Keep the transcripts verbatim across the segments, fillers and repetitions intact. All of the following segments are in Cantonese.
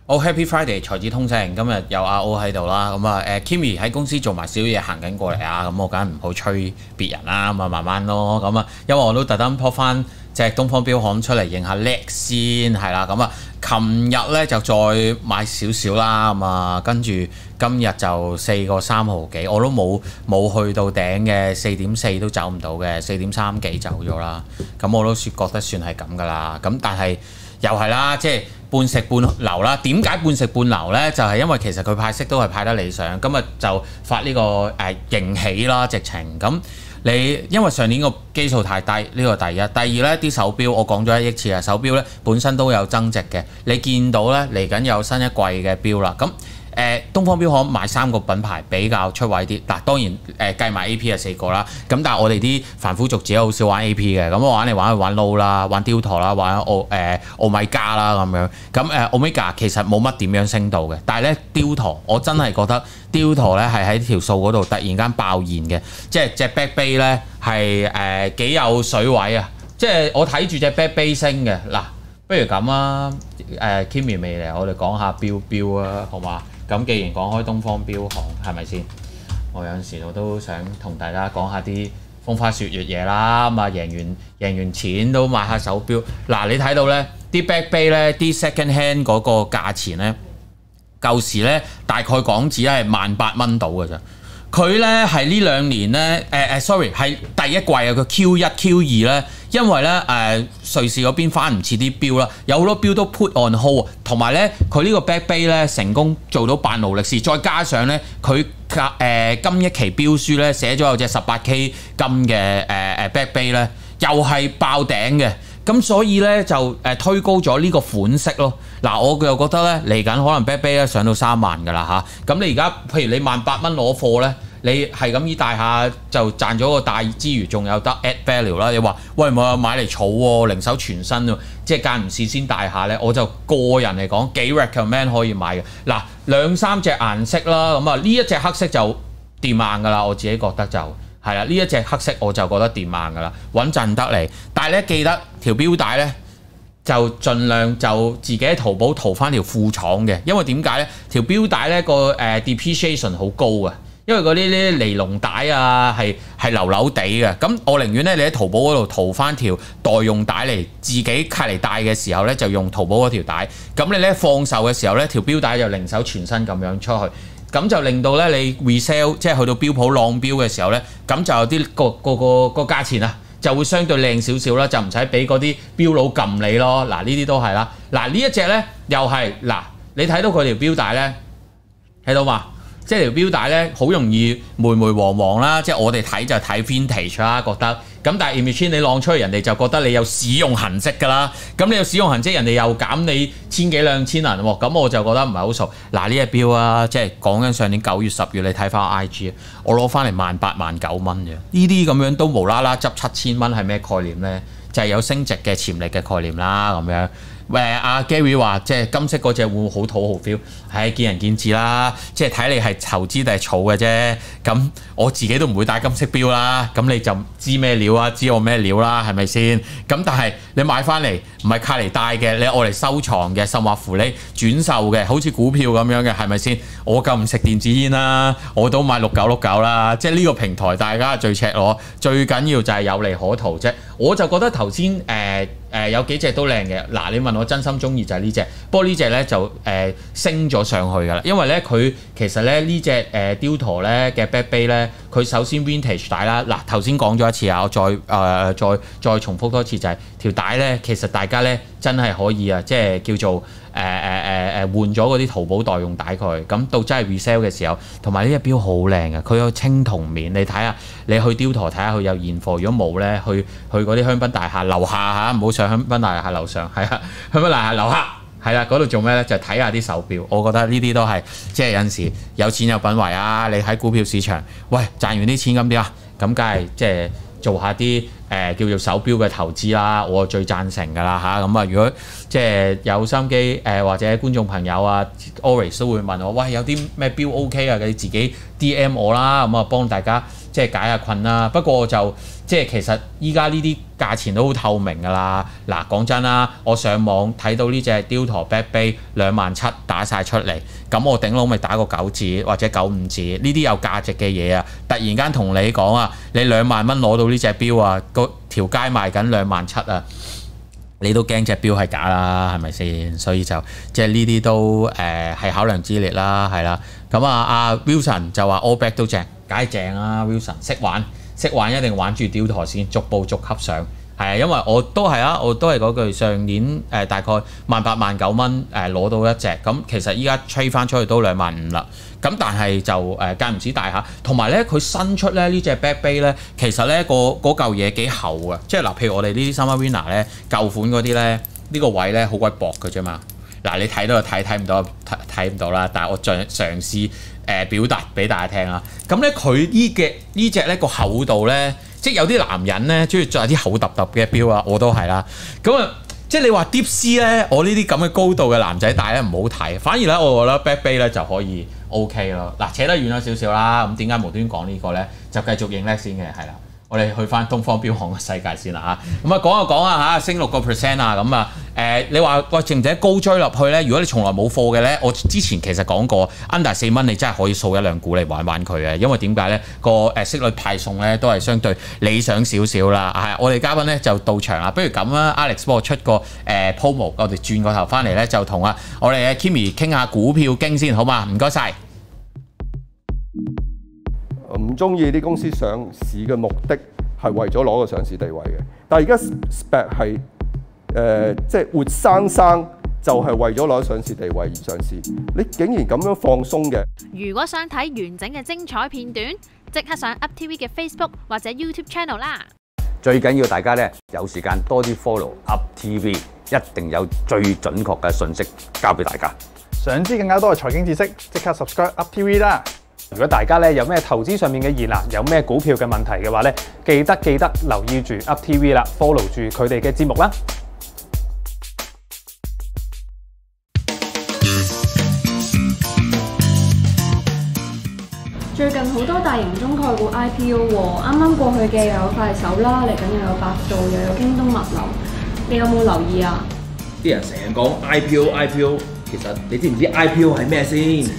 哦 Happy Friday 財子通勝，今日有阿 O 喺度啦，咁啊誒 Kimi 喺公司做埋少嘢行緊過嚟啊，咁我梗係唔好吹別人啦，咁啊慢慢咯，咁啊因為我都特登 po 翻隻東方標行出嚟認下叻先，係啦，咁啊琴日咧就再買少少啦，咁啊跟住今日就四個三毫幾，我都冇冇去到頂嘅，四點四都走唔到嘅，四點三幾走咗啦，咁我都覺得算係咁噶啦，咁但係又係啦，即係。半食半流啦，點解半食半流呢？就係、是、因為其實佢派息都係派得理想，今日就發呢、這個誒盈喜啦，直情咁你因為上年個基數太低，呢、這個第一，第二呢啲手錶我講咗一億次啊，手錶呢本身都有增值嘅，你見到呢嚟緊有新一季嘅錶啦，咁。誒東方標行買三個品牌比較出位啲，嗱當然誒、呃、計埋 A P 係四個啦，咁但係我哋啲凡夫俗子好少玩 A P 嘅，咁我玩嚟玩去玩 low 啦，玩 Delta 啦，玩奧誒奧米加啦咁樣，咁誒 Omega 其實冇乜點樣升到嘅，但係咧 Delta 我真係覺得 Delta 咧係喺條數嗰度突然間爆現嘅，即係隻 Back Bay 咧係誒幾有水位啊，即係我睇住隻 Back Bay 升嘅，嗱不如咁啊，誒 Kimi 未嚟，我哋講下標標啊，好嘛？咁既然講開東方標行，係咪先？我有陣時我都想同大家講下啲風花雪月嘢啦。咁啊，贏完贏完錢都買下手錶。嗱，你睇到咧啲 Back Bay 咧，啲 second hand 嗰個價錢咧，舊時咧大概港紙係萬八蚊到嘅咋。佢咧係呢兩年咧，誒誒，sorry 係第一季啊，個 Q 一 Q 二咧。因為咧誒、呃、瑞士嗰邊翻唔切啲錶啦，有好多錶都 put on hold，同埋咧佢呢個 Back Bay 咧成功做到辦勞力士，再加上咧佢誒今一期錶書咧寫咗有隻十八 K 金嘅誒誒 Back Bay 咧，又係爆頂嘅，咁所以咧就誒推高咗呢個款式咯。嗱，我又覺得咧嚟緊可能 Back Bay 咧上到三萬㗎啦嚇，咁你而家譬如你萬八蚊攞貨咧。你係咁依大下就賺咗個大之餘，仲有得 add value 啦。你話喂，冇買嚟儲喎，零手全新喎，即係間唔時先大下咧。我就個人嚟講幾 recommend 可以買嘅。嗱，兩三隻顏色啦，咁啊呢一隻黑色就掂硬㗎啦。我自己覺得就係啦，呢一隻黑色我就覺得掂硬㗎啦，穩陣得嚟。但係咧記得條錶帶咧就盡量就自己喺淘寶淘翻條副廠嘅，因為點解咧？條錶帶咧個誒 depreciation 好高嘅。因為嗰啲呢尼龍帶啊係係流流地嘅，咁我寧願咧你喺淘寶嗰度淘翻條代用帶嚟，自己契嚟戴嘅時候咧就用淘寶嗰條帶，咁你咧放售嘅時候咧條錶帶就零手全新咁樣出去，咁就令到咧你 resell 即係去到錶鋪晾錶嘅時候咧，咁就有啲個個個個價錢啊就會相對靚少少啦，就唔使俾嗰啲錶佬撳你咯。嗱呢啲都係啦，嗱呢一隻咧又係嗱你睇到佢條錶帶咧睇到嘛？即係條錶帶咧，好容易黴黴黃黃啦。即係我哋睇就睇 vintage 啦，覺得咁。但係 image 你晾出去，人哋就覺得你有使用痕跡㗎啦。咁你有使用痕跡，人哋又減你千幾兩千銀喎。咁我就覺得唔係好熟。嗱呢隻錶啊，即係講緊上年九月十月，你睇翻 I G，我攞翻嚟萬八萬九蚊嘅。呢啲咁樣都無啦啦執七千蚊，係咩概念咧？就係、是、有升值嘅潛力嘅概念啦，咁樣。誒阿 Gary 話即係金色嗰隻會唔會好土豪 feel？係見仁見智啦，即係睇你係投資定係儲嘅啫。咁我自己都唔會戴金色錶啦，咁你就知咩料啊？知我咩料啦？係咪先？咁但係你買翻嚟唔係卡嚟戴嘅，你愛嚟收藏嘅，甚或乎你轉售嘅，好似股票咁樣嘅，係咪先？我夠唔食電子煙啦，我都買六九六九啦。即係呢個平台大家最赤裸，最緊要就係有利可圖啫。我就覺得頭先誒。呃誒、呃、有幾隻都靚嘅，嗱你問我真心中意就係呢隻，不過呢隻咧就誒、呃、升咗上去㗎啦，因為咧佢其實咧呢隻誒 Delta 咧嘅 Back Bay 咧，佢首先 Vintage 帶啦，嗱頭先講咗一次啊，我再誒、呃、再再重複多次就係、是、條帶咧，其實大家咧真係可以啊，即係叫做誒誒誒誒換咗嗰啲淘寶代用帶佢，咁到真係 resell 嘅時候，同埋呢隻錶好靚嘅，佢有青銅面，你睇下你去 Delta 睇下佢有現貨，如果冇咧，去去嗰啲香檳大廈樓下嚇，唔好上香檳大廈樓上，係啊，香檳大廈樓下，係啦，嗰度做咩咧？就睇下啲手錶，我覺得呢啲都係即係有陣時有錢有品位啊！你喺股票市場，喂賺完啲錢咁點啊？咁梗係即係做下啲誒、呃、叫做手錶嘅投資啦，我最贊成㗎啦嚇。咁啊，如果即係有心機誒、呃、或者觀眾朋友啊 ，always 都會問我，喂有啲咩錶 OK 啊？你自己 D M 我啦，咁啊幫大家即係解下困啦。不過就即係其實依家呢啲價錢都好透明㗎啦。嗱，講真啦，我上網睇到呢隻 Diltor Back Bay 兩萬七打晒出嚟，咁我頂籠咪打個九折或者九五折，呢啲有價值嘅嘢啊！突然間同你講啊，你兩萬蚊攞到呢隻錶啊，個條街賣緊兩萬七啊！你都驚隻錶係假啦，係咪先？所以就即係呢啲都誒係、呃、考量之列啦，係啦。咁啊，阿 Wilson 就話 All Black 都正，梗係正啦。Wilson 識玩，識玩一定玩住Diltor先，逐步逐級上。係啊，因為我都係啊，我都係嗰句上年誒、呃、大概萬八萬九蚊誒攞到一隻，咁其實依家吹翻出去都兩萬五啦。咁但係就誒間唔止大下，同埋咧佢新出咧呢隻 Back Bay 咧，其實咧個嗰嚿嘢幾厚嘅，即係嗱，譬如我哋呢啲 Summer Winner 咧舊款嗰啲咧，呢、呢個位咧好鬼薄嘅啫嘛。嗱，你睇到就睇，睇唔到睇睇唔到啦。但係我盡嘗試誒表達俾大家聽啦。咁咧佢呢嘅呢隻咧個厚度咧。即係有啲男人咧，中意着啲厚揼揼嘅錶啊，我都係啦。咁啊，即係你話 Deep Sea 咧，我呢啲咁嘅高度嘅男仔戴咧唔好睇，反而咧我覺得 Back Bay 咧就可以 OK 咯。嗱，扯得遠咗少少啦，咁點解無端講呢個咧？就繼續認叻先嘅，係啦。我哋去翻東方錶行嘅世界先啦嚇，咁啊講就講啊嚇，升六個 percent 啊，咁啊誒，你話喂值唔值高追落去咧？如果你從來冇貨嘅咧，我之前其實講過 under 四蚊，你真係可以掃一兩股嚟玩玩佢嘅，因為點解咧？個誒息率派送咧都係相對理想少少啦。係，我哋嘉賓咧就到場啦，不如咁啊 ，Alex 幫我出個誒、呃、promo，我哋轉個頭翻嚟咧就同啊我哋嘅 Kimi 傾下股票經先，好嘛？唔該晒。 唔中意啲公司上市嘅目的係為咗攞個上市地位嘅，但係而家 S P A C 係誒即係活生生就係為咗攞上市地位而上市，你竟然咁樣放鬆嘅。 如果想睇完整嘅精彩片段，即刻上 Up T V 嘅 Facebook 或者 YouTube Channel 啦。 最緊要大家咧有時間多啲 follow Up T V， 一定有最準確嘅信息交俾大家。 想知更加多嘅財經知識，即刻 subscribe Up T V 啦！如果大家咧有咩投資上面嘅疑難，有咩股票嘅問題嘅話咧，記得記得留意住 Up T V 啦 ，follow 住佢哋嘅節目啦。 最近好多大型中概股 I P O 喎，啱啱過去嘅又有快手啦，嚟緊又有百度，又有京東物流，你有冇留意啊？ 啲人成日講 I P O I P O， 其實你知唔知 I P O 係咩先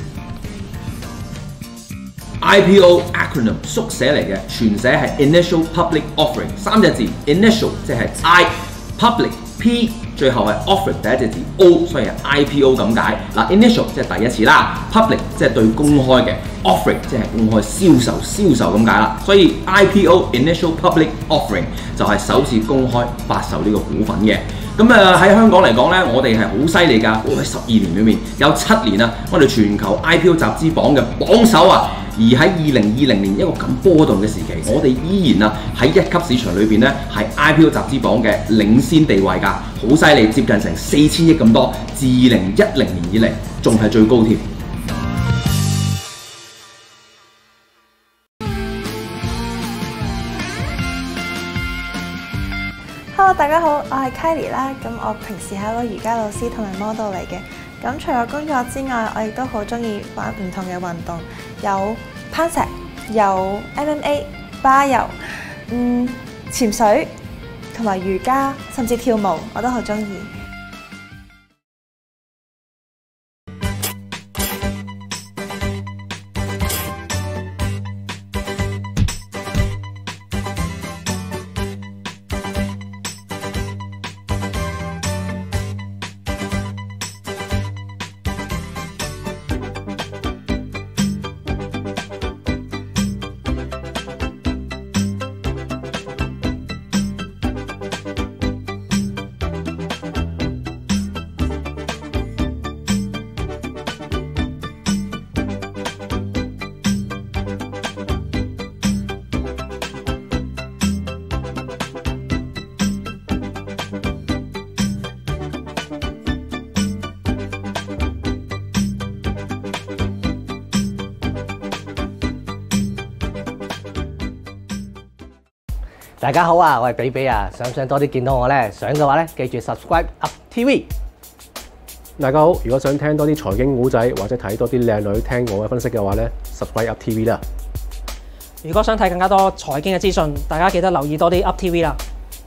？I P O acronym 縮寫嚟嘅，全寫係 Initial Public Offering 三隻字 ，Initial 即係 I，Public P 最後係 Offering 第一隻字 O， 所以係 I P O 咁解。嗱 ，Initial 即係第一次啦 ，Public 即係對公開嘅 ，Offering 即係公開銷售銷售咁解啦。所以 I P O Initial Public Offering 就係首次公開發售呢個股份嘅。咁誒喺香港嚟講咧，我哋係好犀利㗎！喺十二年裏面有七年啊，我哋全球 I P O 集資榜嘅榜首啊！而喺二零二零年一個咁波動嘅時期，我哋依然啊喺一級市場裏邊咧係 I P O 集資榜嘅領先地位㗎，好犀利，接近成四千億咁多，自二零一零年以嚟仲係最高添。 Hello， 大家好，我係 Kylie 啦。咁我平時係一個瑜伽老師同埋 model 嚟嘅。咁除咗工作之外，我亦都好中意玩唔同嘅運動，有攀石，有 M M A、巴柔，嗯，潛水同埋瑜伽，甚至跳舞，我都好中意。 大家好啊，我係比比啊，想唔想多啲見到我呢？想嘅話呢，記住 subscribe Up T V。 大家好，如果想聽多啲財經古仔或者睇多啲靚女聽我嘅分析嘅話呢，subscribe Up T V 啦。 如果想睇更加多財經嘅資訊，大家記得留意多啲 Up T V 啦。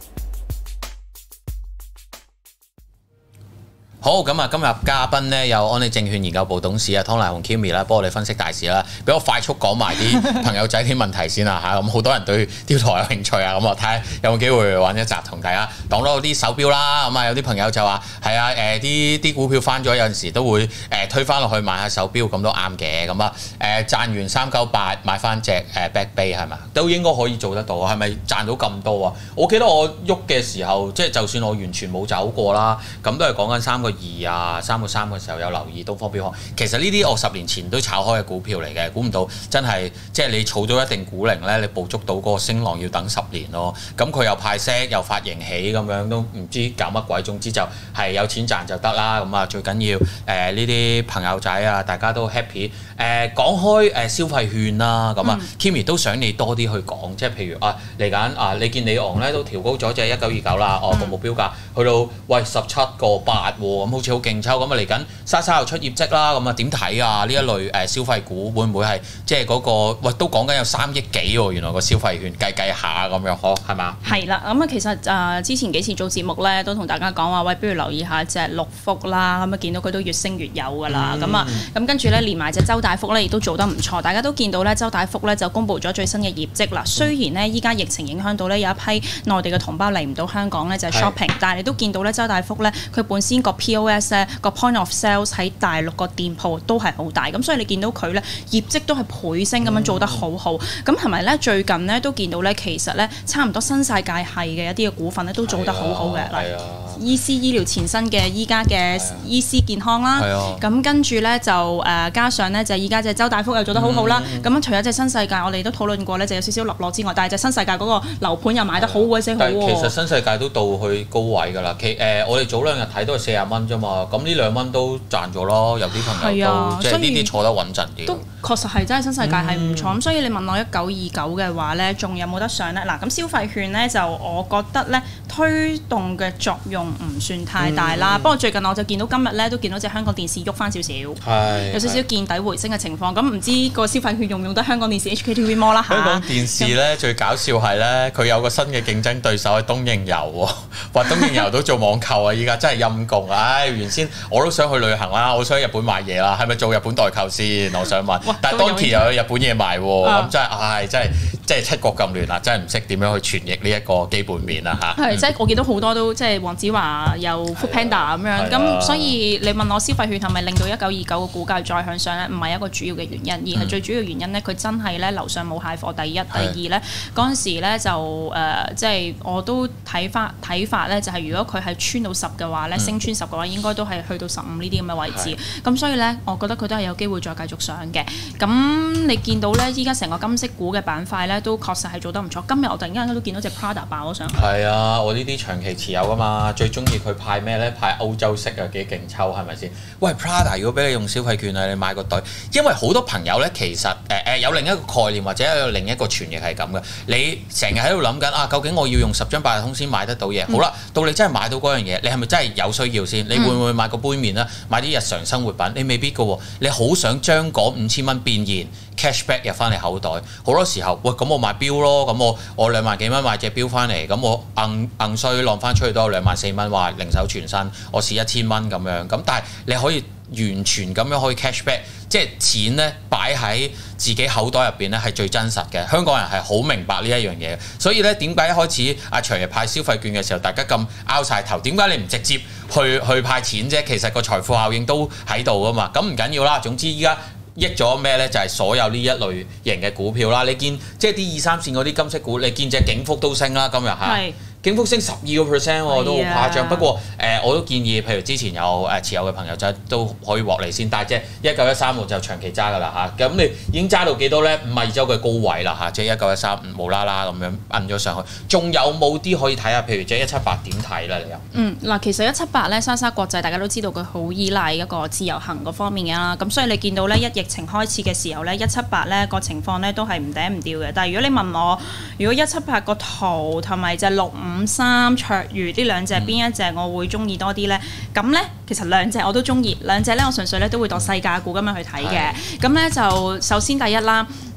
好咁啊！今日嘉賓咧有安利證券研究部董事啊湯麗紅 Kimi 啦，幫我哋分析大市啦。俾我快速講埋啲朋友仔啲問題先啦嚇。咁好多人對雕台有興趣啊，咁我睇下有冇機會揾一集同大家講多啲手錶啦。咁啊有啲朋友就話係啊誒啲啲股票翻咗有陣時都會誒、呃、推翻落去買下手錶咁都啱嘅。咁啊誒賺完三九八買翻隻誒 Back Bay 係咪？都應該可以做得到。係咪賺到咁多啊？我記得我喐嘅時候，即係就算我完全冇走過啦，咁都係講緊三個二啊，三個三嘅時候有留意東方錶行。其實呢啲我十年前都炒開嘅股票嚟嘅，估唔到真係即係你儲咗一定股齡咧，你捕捉到嗰個升浪要等十年咯。咁佢又派息又發盈喜咁樣，都唔知搞乜鬼。總之就係有錢賺就得啦。咁啊最緊要誒呢啲朋友仔啊，大家都 happy。誒、呃、講開誒消費券啦，咁啊、嗯、Kimi 都想你多啲去講，即係譬如啊嚟緊啊，你見李昂咧都調高咗隻一九二九啦，哦個目標價去到喂十七個八喎，咁好似好勁抽咁啊！嚟緊莎莎又出業績啦，咁啊點睇啊？呢一類誒消費股會唔會係即係嗰個喂都講緊有三億幾喎？原來個消費券計計下咁樣，嗬係嘛？ 係啦，咁啊其實誒之前幾次做節目咧，都同大家講話，喂，不如留意下隻六福啦，咁啊見到佢都越升越有㗎啦，咁啊咁跟住咧連埋隻周大福咧，亦都做得唔錯，大家都見到咧周大福咧就公布咗最新嘅業績啦。雖然咧依家疫情影響到咧有一批內地嘅同胞嚟唔到香港咧就係 shopping，但係你都見到咧周大福咧佢本身個 P O S 咧個 point of sales 喺大陸個店鋪都係好大，咁所以你見到佢咧業績都係倍升咁樣做得好好。咁係咪咧最近咧都見到咧其實咧差唔多新世界係嘅一啲嘅股份咧都做得好好嘅，嗱，醫思醫療前身嘅依家嘅醫思健康啦，咁跟住咧就誒加上咧就依家隻周大福又做得好好啦。咁、嗯、除咗隻新世界，我哋都討論過咧，就有少少落落之外，但係隻新世界嗰個樓盤又買得好鬼死好喎。 其實新世界都到去高位㗎啦，其誒、呃、我哋早兩日睇都係四十蚊啫嘛，咁呢兩蚊都賺咗咯，有啲朋友都、啊、即係呢啲坐得穩陣啲。都確實係真係新世界係唔錯，咁、嗯、所以你問我一九二九嘅話咧，仲有冇得上咧？嗱，咁消費券咧就我覺得咧推動嘅作用唔算太大啦。不過、嗯、最近我就見到今日咧都見到隻香港電視喐翻少少，有少少見底回升嘅情況。咁唔知個消費券用唔用得香港電視 H K T V More 啦嚇？香港電視咧最搞笑係咧，佢有個新嘅競爭對手係東瀛遊喎，話東瀛遊都做網購啊！依家真係陰公，唉、哎！原先我都想去旅行啦，我想去日本買嘢啦，係咪做日本代購先？我想問。但係當期又有日本嘢賣喎，咁、啊、真係唉、哎，真係真係七國咁亂啦，真係唔識點樣去傳譯呢一個基本面啦嚇。 係，即係我見到好多都即係黃子華又 Foodpanda 咁樣，咁所以你問我消費券係咪令到一九二九個股價再向上咧？唔係一個主要嘅原因，而係最主要原因咧，佢真係咧樓上冇蟹貨。第一，第二咧嗰陣時咧就誒、呃，即係我都睇法睇法咧，就係如果佢係穿到十嘅話咧，嗯、升穿十嘅話，應該都係去到十五呢啲咁嘅位置。咁所以咧，我覺得佢都係有機會再繼續上嘅。咁你見到咧，依家成個金色股嘅板塊咧，都確實係做得唔錯。今日我突然間都見到隻 Prada 爆咗上去。 係啊，我呢啲長期持有噶嘛，最中意佢派咩咧？派歐洲式啊，幾勁抽係咪先？喂 Prada 如果俾你用消費券啊，你買個袋，因為好多朋友咧其實誒誒、呃、有另一個概念或者有另一個傳譯係咁嘅。你成日喺度諗緊啊，究竟我要用十張八達通先買得到嘢？嗯、好啦，到你真係買到嗰樣嘢，你係咪真係有需要先？你會唔會買個杯麵啦？買啲日常生活品？你未必噶喎，你好想將嗰五千蚊變現 cashback 入翻嚟口袋。好多時候，喂咁我買錶咯，咁我我兩萬幾蚊買隻錶翻嚟，咁我硬硬衰浪翻出去都有兩萬四蚊，話零手全新，我試一千蚊咁樣。咁但係你可以完全咁樣可以 cashback，即係錢咧擺喺自己口袋入邊咧係最真實嘅。香港人係好明白呢一樣嘢，所以咧點解一開始阿長爺派消費券嘅時候，大家咁拗晒頭？點解你唔直接去去派錢啫？其實個財富效應都喺度噶嘛。咁唔緊要啦，總之依家益咗咩咧？就係、是、所有呢一類型嘅股票啦。你見即係啲二三線嗰啲金色股，你見隻景福都升啦，今日嚇。景福升十二個 percent 喎，都好誇張。不過誒、呃，我都建議，譬如之前有誒持有嘅朋友仔都可以獲利先。但係即係一九一三我就長期揸㗎啦嚇。咁你已經揸到幾多咧？五十二周嘅高位啦嚇，即係一九一三無啦啦咁樣摁咗上去。仲有冇啲可以睇下？譬如即係一七八點睇啦，你又？ 嗯，嗱，其實一七八咧，莎莎國際大家都知道佢好依賴一個自由行嗰方面嘅啦。咁所以你見到咧，一疫情開始嘅時候咧，一七八咧個情況咧都係唔頂唔掉嘅。但係如果你問我，如果一七八個圖同埋隻六五三卓越呢兩隻邊一隻我會中意多啲呢？咁呢，其實兩隻我都中意，兩隻呢，我純粹咧都會當細價股咁樣去睇嘅。咁呢，就首先第一啦，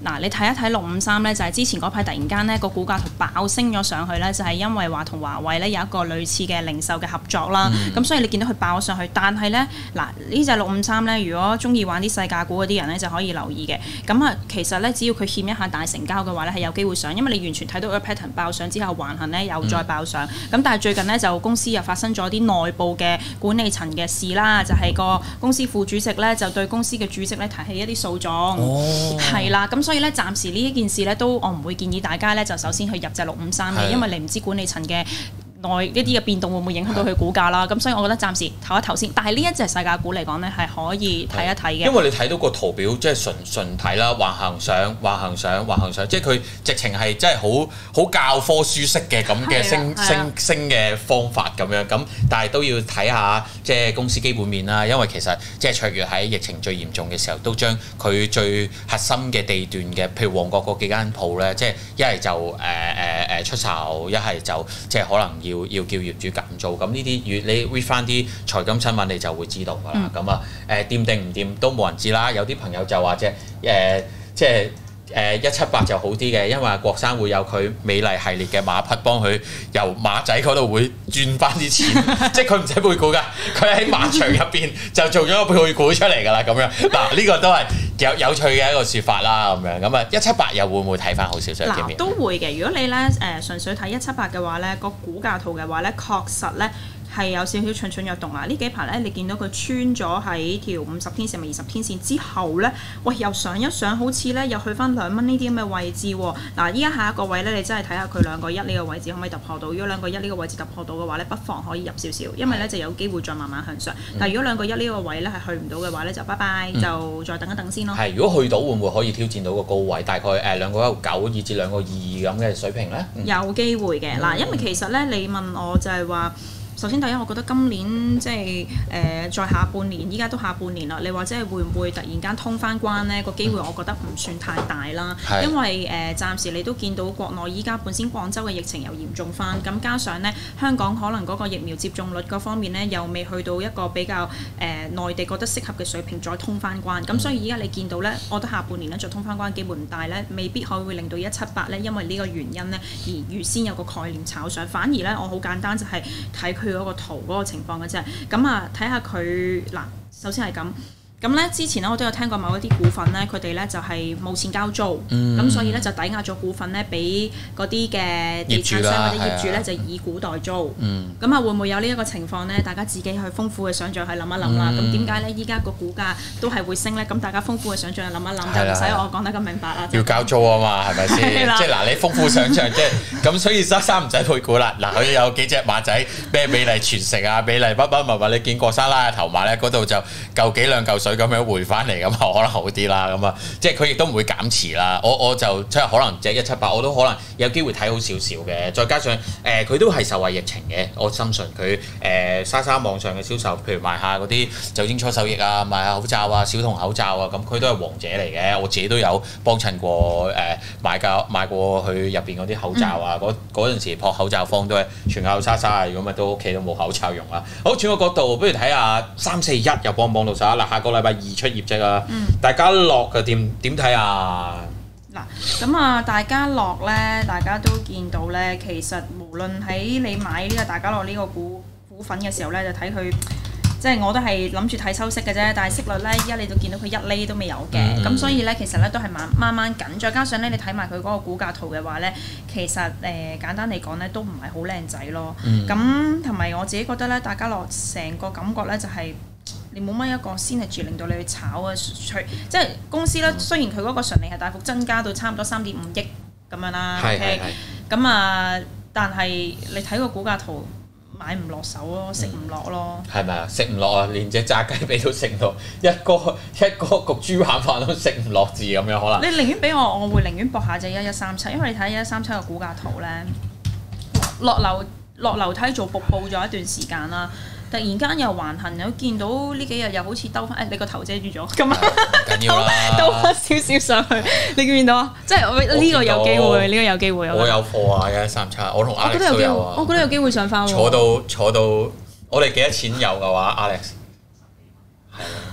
嗱，你睇一睇六五三咧，就係、是、之前嗰排突然間咧個股價圖爆升咗上去咧，就係、是、因為話同華為咧有一個類似嘅零售嘅合作啦。咁、嗯、所以你見到佢爆咗上去，但係咧嗱呢隻六五三咧，如果中意玩啲細價股嗰啲人咧就可以留意嘅。咁啊，其實咧只要佢欠一下大成交嘅話咧，係有機會上，因為你完全睇到個 pattern 爆上之後橫行咧又再爆上。咁、嗯、但係最近咧就公司又發生咗啲內部嘅管理層嘅事啦，就係、是、個公司副主席咧就對公司嘅主席咧提起一啲訴訟，係啦、哦，咁所以咧暫時呢一件事咧都我唔會建議大家咧就首先去入隻六五三嘅，因為你唔知管理層嘅內一啲嘅變動會唔會影響到佢股價啦，咁所以我覺得暫時唞一唞先。但係呢一隻細價股嚟講咧係可以睇一睇嘅， 因為你睇到個圖表即係純純睇啦，橫行上、橫行上、橫行上，即係佢直情係真係好好教科書式嘅咁嘅升升升嘅方法咁樣。咁但係都要睇下即係公司基本面啦，因為其實即係卓越喺疫情最嚴重嘅時候，都將佢最核心嘅地段嘅，譬如旺角嗰幾間鋪咧，即係一係就誒誒誒出售，一係就即係可能要。要要叫業主減租，咁呢啲越你 read 翻啲財金新聞，你就會知道㗎啦。咁啊誒掂定唔掂都冇人知啦。有啲朋友就話啫誒，即係誒一七八就好啲嘅，因為郭生會有佢美麗系列嘅馬匹幫佢由馬仔嗰度會轉翻啲錢，即係佢唔使配股㗎，佢喺馬場入邊就做咗個配股出嚟㗎啦。咁樣嗱，呢個都係有有趣嘅一個説法啦。咁樣咁啊，一七八又會唔會睇翻好少少？ 嗱，都會嘅。如果你咧誒、呃、純粹睇一七八嘅話咧，個股價圖嘅話咧，確實咧。係有少少蠢蠢欲動啦！呢幾排咧，你見到佢穿咗喺條五十天線咪二十天線之後咧，喂又上一上，好似咧又去翻兩蚊呢啲咁嘅位置喎。嗱，依家下一個位咧，你真係睇下佢兩個一呢個位置可唔可以突破到？如果兩個一呢個位置突破到嘅話咧，不妨可以入少少，因為咧就有機會再慢慢向上。但係如果兩個一呢個位咧係去唔到嘅話咧，就拜拜，嗯、就再等一等先咯。係， 如果去到會唔會可以挑戰到個高位？大概誒兩個一九以至兩個二咁嘅水平咧？嗯、 有機會嘅嗱，因為其實咧，你問我就係話。首先第一，我覺得今年即係誒、呃、再下半年，依家都下半年啦。你話即係會唔會突然間通翻關呢？個機會我覺得唔算太大啦。嗯、因為誒、呃、暫時你都見到國內依家本身廣州嘅疫情又嚴重翻，咁加上呢，香港可能嗰個疫苗接種率嗰方面呢，又未去到一個比較誒、呃、內地覺得適合嘅水平再通翻關。咁、嗯、所以依家你見到呢，我覺得下半年呢再通翻關機會唔大呢，未必可以會令到一七八呢，因為呢個原因呢，而預先有個概念炒上。反而呢，我好簡單就係睇佢。佢嗰個圖嗰個情況嘅啫，咁啊睇下佢嗱，首先係咁。咁咧之前咧我都有聽過某一啲股份咧，佢哋咧就係冇錢交租，咁、嗯、所以咧就抵押咗股份咧俾嗰啲嘅地產商或者業主咧就以股代租。咁啊、嗯、會唔會有呢一個情況咧？大家自己去豐富嘅想像去諗一諗啦。咁點解咧依家個股價都係會升咧？咁大家豐富嘅想像去諗一諗，就唔使我講得咁明白啦。 要交租啊嘛，係咪先？即係嗱，你豐富想像即係咁，所以沙生唔使配股啦。嗱，佢有幾隻馬仔，咩美麗傳承啊、美麗乜乜物物，你見過沙拉嘅頭馬咧，嗰度就夠幾兩嚿水咁樣回翻嚟咁啊，可能好啲啦。咁啊，即係佢亦都唔會減持啦。我我就即係可能隻一七八，我都可能有機會睇好少少嘅。再加上誒，佢、呃、都係受惠疫情嘅，我深信佢誒莎莎網上嘅銷售，譬如賣下嗰啲酒精搓手液啊、賣下口罩啊、小童口罩啊，咁佢都係王者嚟嘅。我自己都有幫襯過誒、呃、買過買過去入邊嗰啲口罩啊。嗰嗰陣時撲口罩方都係全靠莎莎啊。如果咪都屋企都冇口罩用啦。好，轉個角度，不如睇下三四一又幫唔幫到手啊？嗱，下個禮拜二出業績啊，嗯、大家樂嘅點點睇啊？ 嗱，咁啊，大家樂咧，大家都見到咧，其實無論喺你買呢個大家樂呢個股股份嘅時候咧，就睇佢，即係我都係諗住睇收息嘅啫。但係息率咧，依家你就見到佢一厘都未有嘅，咁、嗯、所以咧，其實咧都係慢慢慢緊。再加上咧，你睇埋佢嗰個股價圖嘅話咧，其實誒、呃、簡單嚟講咧，都唔係好靚仔咯。咁同埋我自己覺得咧，大家樂成個感覺咧就係、是。你冇乜一個 synergy令到你去炒啊，除即係公司咧，雖然佢嗰個純利係大幅增加到差唔多三點五億咁樣啦，OK，咁啊，但係你睇個股價圖買唔落手咯，食唔落咯， 係咪啊？食唔落啊！連隻炸雞髀都食唔落，一個一個焗豬扒飯都食唔落字咁樣可能。 你寧願俾我，我會寧願搏下隻一一三七，因為你睇一一三七個股價圖咧，落樓落樓梯做瀑布咗一段時間啦。突然間又橫行，又見到呢幾日又好似兜翻，誒你個頭遮住咗，咁啊兜翻少少上去，你見唔見到啊？即係我呢個有機會，呢個有機會。 我有貨啊，一三七，我同 Alex 都有啊。 我覺得有機會上翻喎。 坐到坐到，我哋幾多錢有嘅話 ，Alex 係啊，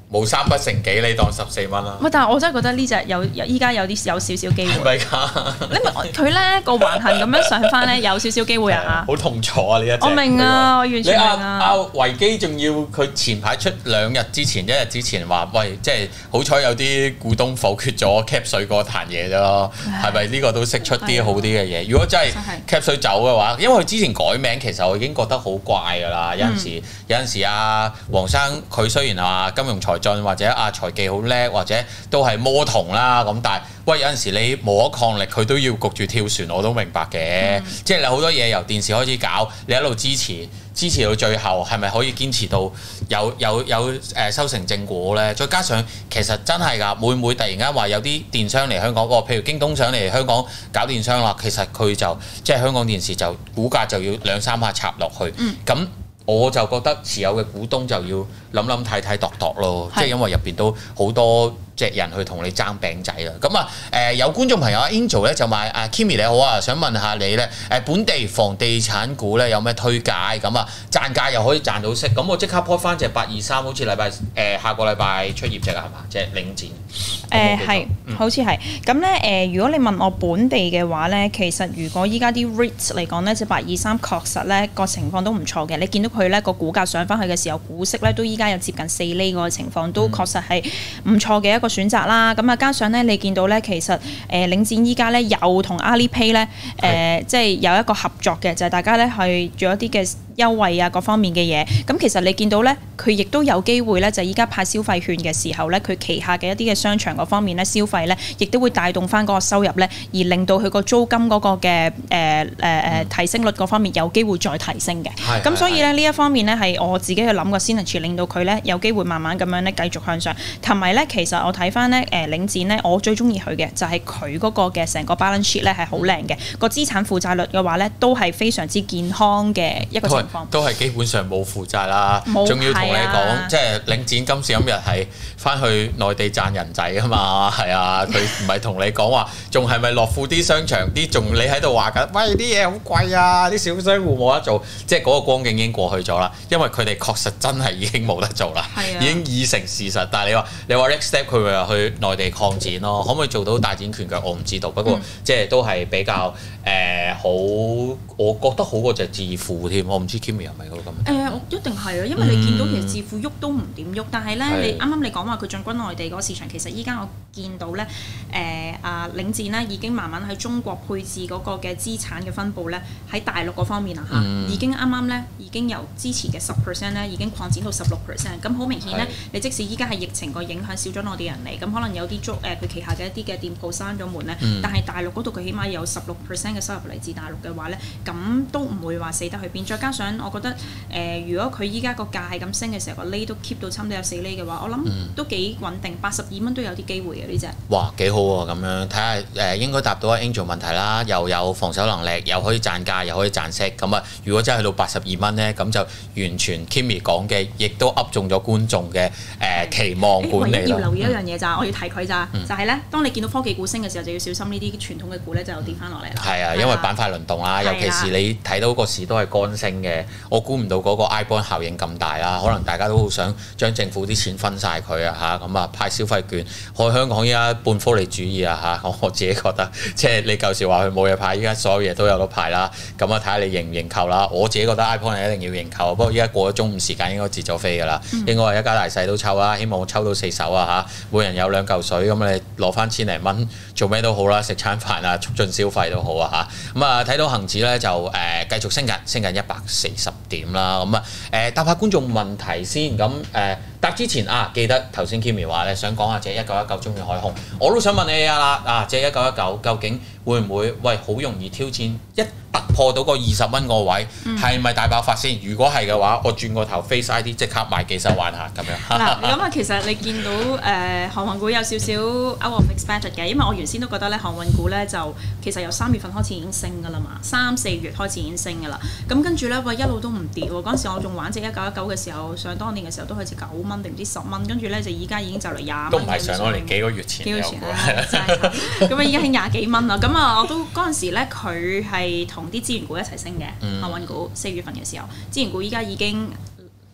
冇三不成幾，你當十四蚊啦。 唔係，但係我真係覺得呢隻有有依家有啲有少少機會。 係咪㗎？ 你咪佢咧個橫行咁樣上翻咧，有少少機會啊！ 好痛楚啊！呢一隻我明啊，我完全明啊！ 啊！ 阿維基仲要佢前排出兩日之前、一日之前話，喂，即係好彩有啲股東否決咗 cap 水嗰壇嘢啫咯。係咪呢個都識出啲好啲嘅嘢？如果真係 cap 水走嘅話，因為佢之前改名，其實我已經覺得好怪㗎啦。有陣時，有陣時阿黃生佢雖然話金融財進或者阿財技好叻，或者都係魔童啦咁，但係喂有陣時你無可抗力，佢都要焗住跳船，我都明白嘅。嗯、即係你好多嘢由電視開始搞，你一路支持支持到最後，係咪可以堅持到有有有誒收成正果咧？再加上其實真係㗎，會唔會突然間話有啲電商嚟香港？個譬如京東上嚟香港搞電商啦，其實佢就即係香港電視就股價就要兩三下插落去，咁、嗯。我就覺得持有嘅股東就要諗諗睇睇度度咯，即係因為入邊都好多隻人去同你爭餅仔啦。咁啊誒有觀眾朋友 Angel 咧就問啊 Kimi 你好啊，想問下你咧誒本地房地產股咧有咩推介？咁啊賺價又可以賺到息，咁我即刻 po 翻隻八二三，好似禮拜誒下個禮拜出業績啊，係嘛？即係領展。 誒係、呃，好似係。咁咧誒，如果你問我本地嘅話咧，其實如果依家啲 REITs 嚟講咧，隻八二三確實咧個情況都唔錯嘅。你見到佢咧個股價上翻去嘅時候，股息咧都依家有接近四厘嗰個情況，都確實係唔錯嘅一個選擇啦。咁啊，加上咧你見到咧，其實誒、呃、領展依家咧又同 Alipay 咧誒，即係有一個合作嘅，就係、是、大家咧去做一啲嘅優惠啊，各方面嘅嘢。咁其實你見到咧，佢亦都有機會咧，就依家派消費券嘅時候咧，佢旗下嘅一啲嘅商場嗰方面咧消費咧，亦都會帶動翻嗰個收入咧，而令到佢個租金嗰個嘅誒誒誒提升率嗰方面有機會再提升嘅。咁、嗯、所以咧呢一方面咧係我自己去諗個 synergy，令到佢咧有機會慢慢咁樣咧繼續向上。同埋咧，其實我睇翻咧誒領展咧，我最中意佢嘅就係佢嗰個嘅成個 balance sheet 咧係好靚嘅，個資產負債率嘅話咧都係非常之健康嘅一個情況。 都係基本上冇負債啦，仲要同你講，啊、即係領展今時今日係翻去內地賺人仔啊嘛，係啊，佢唔係同你講話，仲係咪樂富啲商場啲，仲你喺度話緊，喂啲嘢好貴啊，啲小商戶冇得做，即係嗰個光景已經過去咗啦，因為佢哋確實真係已經冇得做啦，啊、已經已成事實。但係你話你話 next step 佢會話去內地擴展咯，可唔可以做到大展拳腳我唔知道，不過、嗯、即係都係比較誒、呃、好，我覺得好過隻置富添，我唔知 Kimi 係咪嗰個咁？誒、 呃，我一定係啊，因為你見到其實置富喐都唔點喐，但係咧，嗯、你啱啱你講話佢進軍內地嗰個市場，其實依家我見到咧，誒啊領展咧已經慢慢喺中國配置嗰個嘅資產嘅分佈咧，喺大陸嗰方面啊嚇，嗯、已經啱啱咧已經由之前嘅十 percent 咧已經擴展到十六 percent，咁好明顯咧，你即使依家係疫情個影響少咗內地人嚟，咁可能有啲租誒佢旗下嘅一啲嘅店鋪閂咗門咧，嗯、但係大陸嗰度佢起碼有十六 percent 嘅收入嚟自大陸嘅話咧，咁都唔會話死得去邊。再加上我覺得誒、呃，如果佢依家個價係咁升嘅時候，個厘都 keep 到差唔多有四厘嘅話，我諗都幾穩定，八十二蚊都有啲機會嘅呢隻。 哇，幾好喎！咁樣睇下誒，應該答到阿 Angel 問題啦，又有防守能力，又可以賺價，又可以賺息。咁啊，如果真係去到八十二蚊咧，咁就完全 Kimi 講嘅，亦都噏中咗觀眾嘅誒、呃、期望管理。 要留意一樣嘢咋，嗯、我要提佢咋，嗯、就係咧，當你見到科技股升嘅時候，就要小心呢啲傳統嘅股咧就跌翻落嚟啦。係啊，因為板塊輪動啦，尤其是你睇到個市都係乾升嘅，我估唔到嗰個 iBond 效應咁大啦。可能大家都好想將政府啲錢分晒佢啊嚇，咁啊派消費券，開香港依家半福利主義啊嚇，我自己覺得即係你舊時話佢冇嘢派，依家所有嘢都有得派啦。咁啊睇下你認唔認購啦。我自己覺得 iBond 係一定要認購，不過依家過咗中午時間應該截咗飛㗎啦，嗯、應該係一家大細都抽啦。希望我抽到四手啊嚇，每人有兩嚿水，咁你攞翻千零蚊做咩都好啦，食餐飯啊，促進消費都好啊嚇。咁啊睇到恒指咧就誒、呃、繼續升緊，升緊一百四十點啦。咁啊誒答下觀眾問題先，咁誒答之前啊，記得頭先 Kimi 話咧想講下隻一九一九中遠海控，我都想問你啊啦啊，隻一九一九究竟會唔會喂好容易挑戰一突破到個二十蚊個位，係咪、嗯、大爆發先？如果係嘅話，我轉個頭 Face I D 即刻買幾手玩下咁樣。 嗱，咁啊，其實你見到誒、呃、航運股有少少 out of expected 嘅，因為我原先都覺得咧航運股咧就其實由三月份開始已經升㗎啦嘛，三四月開始已經升㗎啦。咁跟住咧喂一路都唔跌喎，嗰陣時我仲玩隻一九一九嘅時候，上當年嘅時候都係隻九蚊定唔知十蚊，跟住咧就而家已經就嚟廿蚊。 都唔係上當年幾個月前。 幾個月前啦，真係。咁啊，依家係廿幾蚊啦。咁啊，我都嗰陣時咧佢係同啲資源股一齊升嘅，航運股四月份嘅時候，資源股依家已經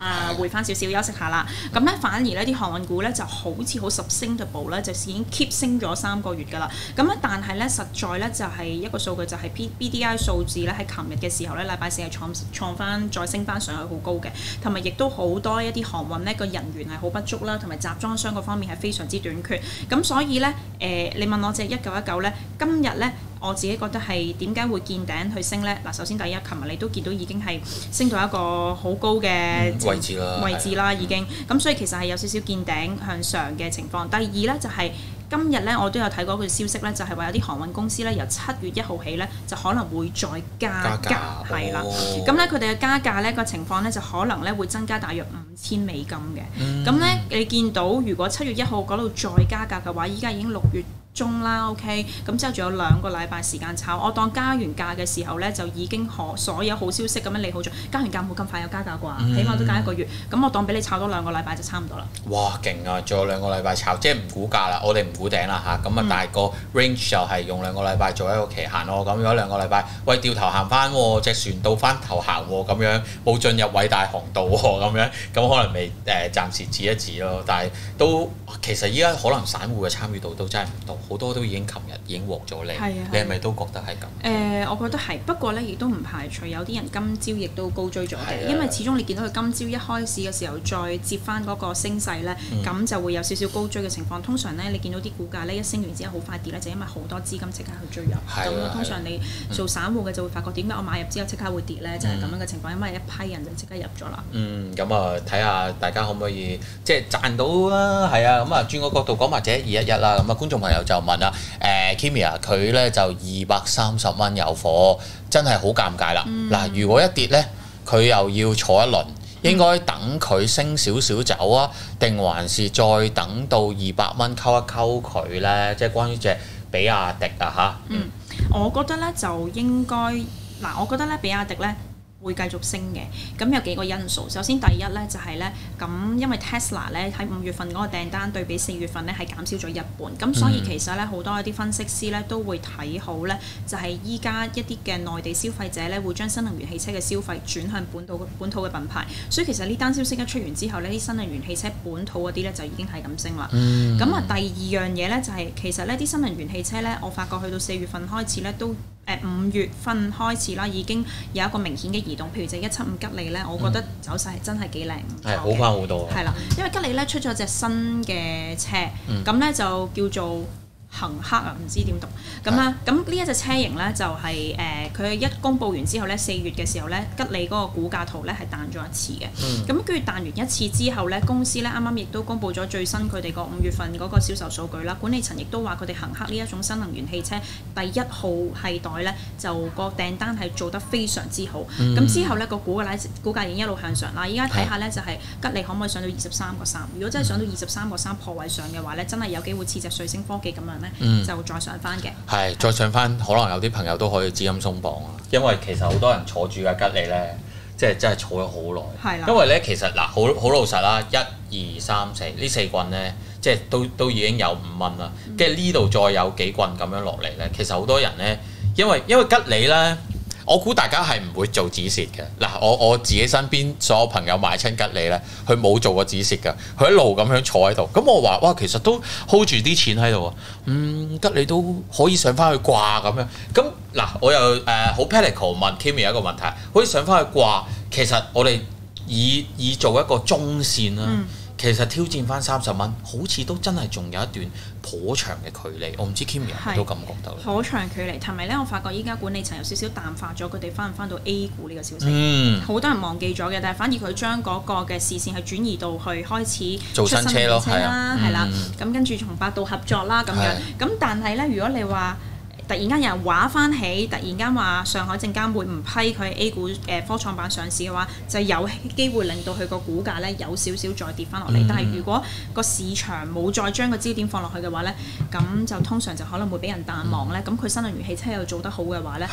啊回翻少少休息下啦。咁咧反而咧啲航運股咧就好似好 sustainable 咧，就已經 keep 升咗三個月㗎啦。咁咧但係咧實在咧就係一個數據就係 B D I 數字咧喺琴日嘅時候咧，禮拜四係創創翻再升翻上去好高嘅，同埋亦都好多一啲航運咧個人員係好不足啦，同埋集裝箱嗰方面係非常之短缺。咁所以咧誒、呃，你問我隻一九一九咧，今日咧。我自己覺得係點解會見頂去升呢？嗱，首先第一，琴日你都見到已經係升到一個好高嘅、 嗯、位置啦， 位置啦已經。咁所以其實係有少少見頂向上嘅情況。第二呢，就係、是、今日呢，我都有睇過個消息呢，就係、是、話有啲航運公司呢，由七月一號起呢，就可能會再加價，係啦。咁呢，佢哋嘅加價呢個情況呢，就可能呢會增加大約五千美金嘅。咁、嗯、呢，你見到如果七月一號嗰度再加價嘅話，依家已經六月中啦 ，OK， 咁之後仲有兩個禮拜時間炒，我當加完價嘅時候咧，就已經可所有好消息咁樣利好咗。加完價冇咁快有加價啩，嗯、起碼都加一個月。咁我當俾你炒多兩個禮拜就差唔多啦。 哇，勁啊！仲有兩個禮拜炒，即係唔估價啦，我哋唔估頂啦吓，咁啊，但係個 range 就係用兩個禮拜做一個期限咯。咁如果兩個禮拜，喂掉頭行翻喎，隻船到翻頭行喎，咁樣冇進入偉大航道喎，咁樣咁可能未誒、呃、暫時止一止咯。但係都其實依家可能散戶嘅參與度都真係唔多。好多都已經琴日已經獲咗你，你係咪都覺得係咁？誒、 呃，我覺得係，不過咧亦都唔排除有啲人今朝亦都高追咗嘅，因為始終你見到佢今朝一開始嘅時候再接翻嗰個升勢咧，咁、嗯、就會有少少高追嘅情況。通常咧，你見到啲股價咧一升完之後好快跌咧，就因為好多資金即刻去追入。咁通常你做散戶嘅就會發覺點解我買入之後即刻會跌咧？就係、是、咁樣嘅情況，因為一批人就即刻入咗啦。 嗯，咁啊睇下大家可唔可以即係賺到啦？係啊，咁啊轉個角度講或者二一一啦，咁啊觀眾朋友就問啦，誒 Kimi 啊，佢咧就二百三十蚊有貨，真係好尷尬啦。嗱、嗯，如果一跌咧，佢又要坐一輪，應該等佢升少少走啊，定還是再等到二百蚊溝一溝佢咧？即係關於隻比亞迪啊嚇。 嗯，我覺得咧就應該嗱，我覺得咧比亞迪咧會繼續升嘅，咁有幾個因素。首先第一咧就係咧，咁因為 Tesla 咧喺五月份嗰個訂單對比四月份咧係減少咗一半，咁所以其實咧好多一啲分析師咧都會睇好咧，就係依家一啲嘅內地消費者咧會將新能源汽車嘅消費轉向本土本土嘅品牌，所以其實呢單消息一出完之後呢，啲新能源汽車本土嗰啲咧就已經係咁升啦。咁啊、嗯、第二樣嘢咧就係、是、其實呢啲新能源汽車咧，我發覺去到四月份開始咧都。誒五月份開始啦，已經有一個明顯嘅移動，譬如就一七五吉利咧，我覺得走勢係真係幾靚， 係好翻好多。 係啦，因為吉利咧出咗隻新嘅車，咁咧、嗯、就叫做恒克啊，唔知點讀咁啦。咁呢一隻車型咧就係、是、誒，佢、呃、一公佈完之後咧，四月嘅時候咧，吉利嗰個股價圖咧係彈咗一次嘅。咁跟住彈完一次之後咧，公司咧啱啱亦都公佈咗最新佢哋個五月份嗰個銷售數據啦。管理層亦都話佢哋恒克呢一種新能源汽車第一號系代咧，就個訂單係做得非常之好。咁、嗯、之後咧個股價股價已經一路向上啦。依家睇下咧就係、是、吉利可唔可以上到二十三個三？如果真係上到二十三個三破位上嘅話咧，真係有機會似隻瑞星科技咁樣。嗯、就再上翻嘅， 係再上翻，可能有啲朋友都可以資金鬆綁啊，因為其實好多人坐住嘅吉利咧，即係真係坐咗好耐。係啦，因為咧其實嗱，好好老實啦，一二三四呢四棍咧，即係都都已經有五蚊啦，跟住呢度再有幾棍咁樣落嚟咧，其實好多人咧，因為因為吉利咧。我估大家係唔會做止蝕嘅。嗱，我我自己身邊所有朋友買親吉利咧，佢冇做過止蝕㗎，佢一路咁樣坐喺度。咁我話哇，其實都 hold 住啲錢喺度啊。嗯，吉利都可以上翻去掛咁樣。咁嗱，我又誒好 practical 問 Kimi 一個問題，可以上翻去掛，其實我哋以以做一個中線啦。嗯其實挑戰翻三十蚊，好似都真係仲有一段頗長嘅距離。我唔知 Kimi 都咁覺得。 頗長距離，同埋咧，我發覺依家管理層有少少淡化咗佢哋翻唔翻到 A 股呢個消息。嗯。好多人忘記咗嘅，但係反而佢將嗰個嘅視線係轉移到去開始做新車咯， 係啦，係啦。咁跟住同百度合作啦，咁樣。咁但係咧，如果你話，突然間有人話翻起，突然間話上海證監會唔批佢 A 股誒科創板上市嘅話，就有機會令到佢個股價咧有少少再跌翻落嚟。嗯、但係如果個市場冇再將個焦點放落去嘅話咧，咁就通常就可能會俾人淡忘咧。咁佢、嗯、新能源汽車又做得好嘅話咧，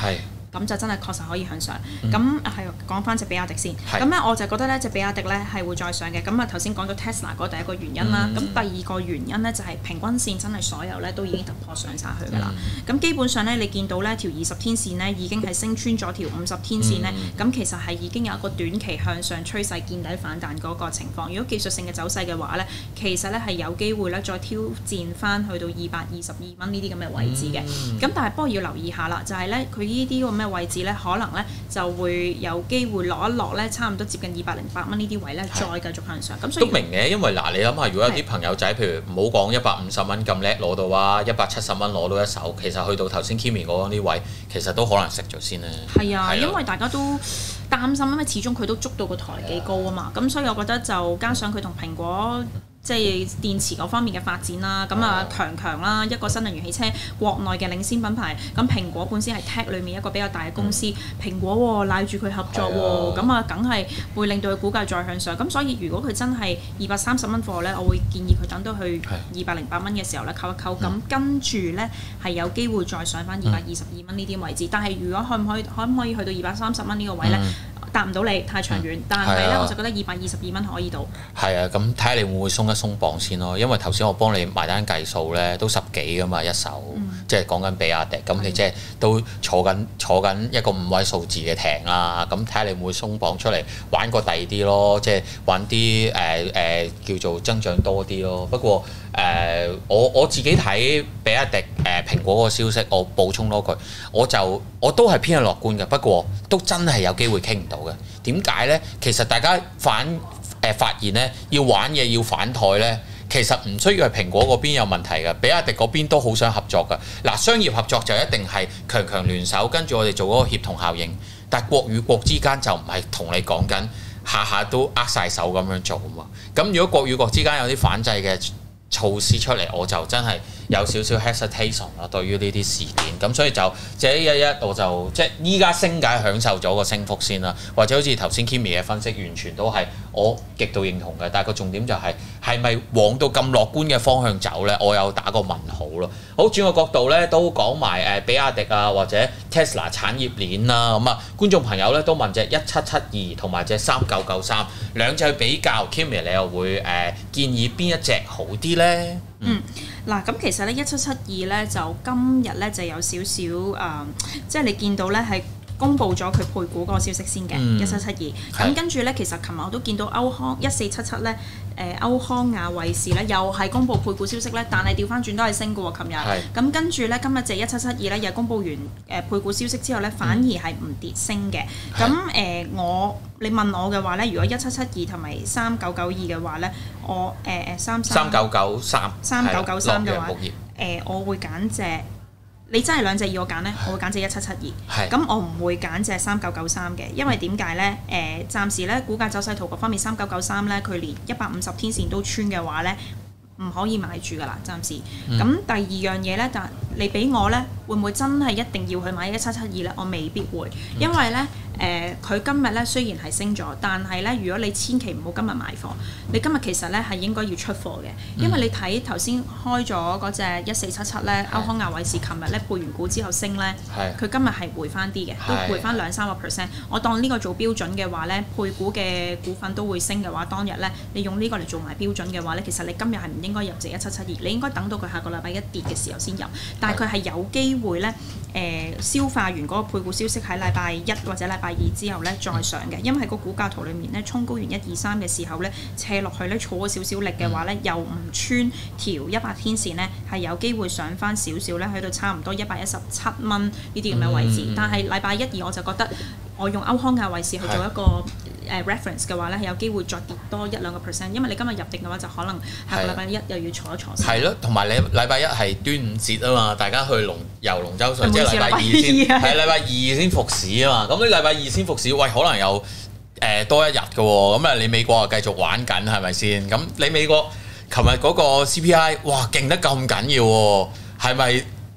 咁就真係確實可以向上。 嗯咁係講翻隻比亞迪先， 係咁咧我就覺得咧隻比亞迪咧係會再上嘅。咁啊頭先講咗 Tesla 嗰第一個原因啦，咁、 嗯第二個原因咧就係平均線真係所有咧都已經突破上晒去㗎啦。咁、 嗯基本上咧你見到咧條二十天線咧已經係升穿咗條五十天線咧，咁、 嗯其實係已經有一個短期向上趨勢見底反彈嗰個情況。如果技術性嘅走勢嘅話咧，其實咧係有機會咧再挑戰翻去到二百二十二蚊呢啲咁嘅位置嘅。咁、 嗯、 但係不過要留意下啦，就係咧佢呢啲咁嘅位置咧，可能咧就會有機會落一落咧，差唔多接近二百零八蚊呢啲位咧，再繼續向上。咁所以都明嘅，因為嗱，你諗下，如果有啲朋友仔，譬如唔好講一百五十蚊咁叻攞到啊，一百七十蚊攞到一手，其實去到頭先 Kimi 講嗰啲位，其實都可能食咗先啦。 係啊，因為大家都擔心，因為始終佢都捉到個台幾高啊嘛，咁所以我覺得就加上佢同蘋果。即係電池嗰方面嘅發展啦，咁啊強強啦，一個新能源汽車國內嘅領先品牌，咁蘋果本身係 Tech 裏面一個比較大嘅公司，蘋果喎賴住佢合作喎，咁啊梗係會令到佢股價再向上，咁所以如果佢真係二百三十蚊貨咧，我會建議佢等到去二百零八蚊嘅時候咧溝一溝，咁跟住咧係有機會再上翻二百二十二蚊呢啲位置，但係如果可唔可以可唔可以去到二百三十蚊呢個位咧？答唔到你太長遠，但係咧、啊、我就覺得二百二十二蚊可以到。 係啊，咁睇下你會唔會鬆一鬆綁先咯，因為頭先我幫你埋單計數咧，都十幾噶嘛一手，嗯、即係講緊比亞迪，咁你即係都坐緊坐緊一個五位數字嘅艇啦，咁睇下你會唔會鬆綁出嚟玩個第二啲咯，即係玩啲誒誒叫做增長多啲咯。不過誒、呃、我我自己睇比亞迪誒、呃、蘋果個消息，我補充多句，我就我都係偏向樂觀嘅，不過都真係有機會傾唔到。點解呢？其實大家反誒、呃、發現呢，要玩嘢要反台呢，其實唔需要係蘋果嗰邊有問題嘅，比亞迪嗰邊都好想合作㗎。嗱，商業合作就一定係強強聯手，跟住我哋做嗰個協同效應。但係國與國之間就唔係同你講緊下下都握晒手咁樣做啊嘛。咁如果國與國之間有啲反制嘅措施出嚟，我就真係有少少 hesitation 啦，對於呢啲事件，咁所以就這一一我就即係依家升解享受咗個升幅先啦，或者好似頭先 Kimi 嘅分析，完全都係我極度認同嘅，但係個重點就係係咪往到咁樂觀嘅方向走呢？我有打個問號咯。好，轉個角度呢，都講埋誒比亞迪啊或者 Tesla 產業鏈啦，咁啊觀眾朋友呢，都問隻一七七二同埋隻三九九三兩隻去比較 ，Kimi 你又會誒、呃、建議邊一隻好啲呢？ 嗯，嗱，咁其實咧一七七二咧就今日咧就有少少誒，即係你見到咧係公布咗佢配股嗰個消息先嘅一七七二，咁跟住咧其實琴日我都見到歐康一四七七咧，誒歐康亞衞視咧又係公布配股消息咧，但係調翻轉都係升嘅喎，琴日，咁跟住咧今日就一七七二咧又公布完誒配股消息之後咧，反而係唔跌升嘅，咁誒、呃、我。你問我嘅話咧，如果一七七二同埋三九九二嘅話咧，我誒誒三三九九三三九九三嘅話，誒、呃、我會揀隻。你真係兩隻要我揀咧，我會揀隻一七七二。咁我唔會揀隻三九九三嘅，因為點解咧？誒、呃，暫時咧股價走勢圖嗰方面，三九九三咧佢連一百五十天線都穿嘅話咧，唔可以買住㗎啦，暫時。咁、嗯、第二樣嘢咧，但你俾我咧，會唔會真係一定要去買一七七二咧？我未必會，因為咧。誒佢、呃、今日咧雖然係升咗，但係咧如果你千祈唔好今日買貨，你今日其實咧係應該要出貨嘅，因為你睇頭先開咗嗰隻一四七七咧，歐康亞衞視琴日咧配完股之後升咧，佢今日係回翻啲嘅，都回翻兩三個 percent。我當呢個做標準嘅話咧，配股嘅股份都會升嘅話，當日咧你用呢個嚟做埋標準嘅話咧，其實你今日係唔應該入隻一七七二，你應該等到佢下個禮拜一跌嘅時候先入。但係佢係有機會咧誒、呃、消化完嗰個配股消息喺禮拜一或者禮拜二之後咧再上嘅，因為喺個股價圖裡面咧衝高完一二三嘅時候咧斜落去咧儲咗少少力嘅話咧，又唔穿條一百天線咧，係有機會上翻少少咧，去到差唔多一百一十七蚊呢啲咁嘅位置。嗯、但係禮拜一二我就覺得我用歐康亞衞視去做一個誒、呃、reference 嘅話咧，係有機會再跌多一兩個 percent，因為你今日入定嘅話就可能下個禮拜一又要坐一坐先。係咯， 同埋你禮拜一係端午節啊嘛，大家去龍遊龍舟水，即係禮拜二先，係禮拜二先復市啊嘛。咁你禮拜二先復市，喂，可能有誒、呃、多一日嘅喎。咁啊，你美國啊繼續玩緊係咪先？咁你美國琴日嗰個 C P I 哇勁得咁緊要喎，係咪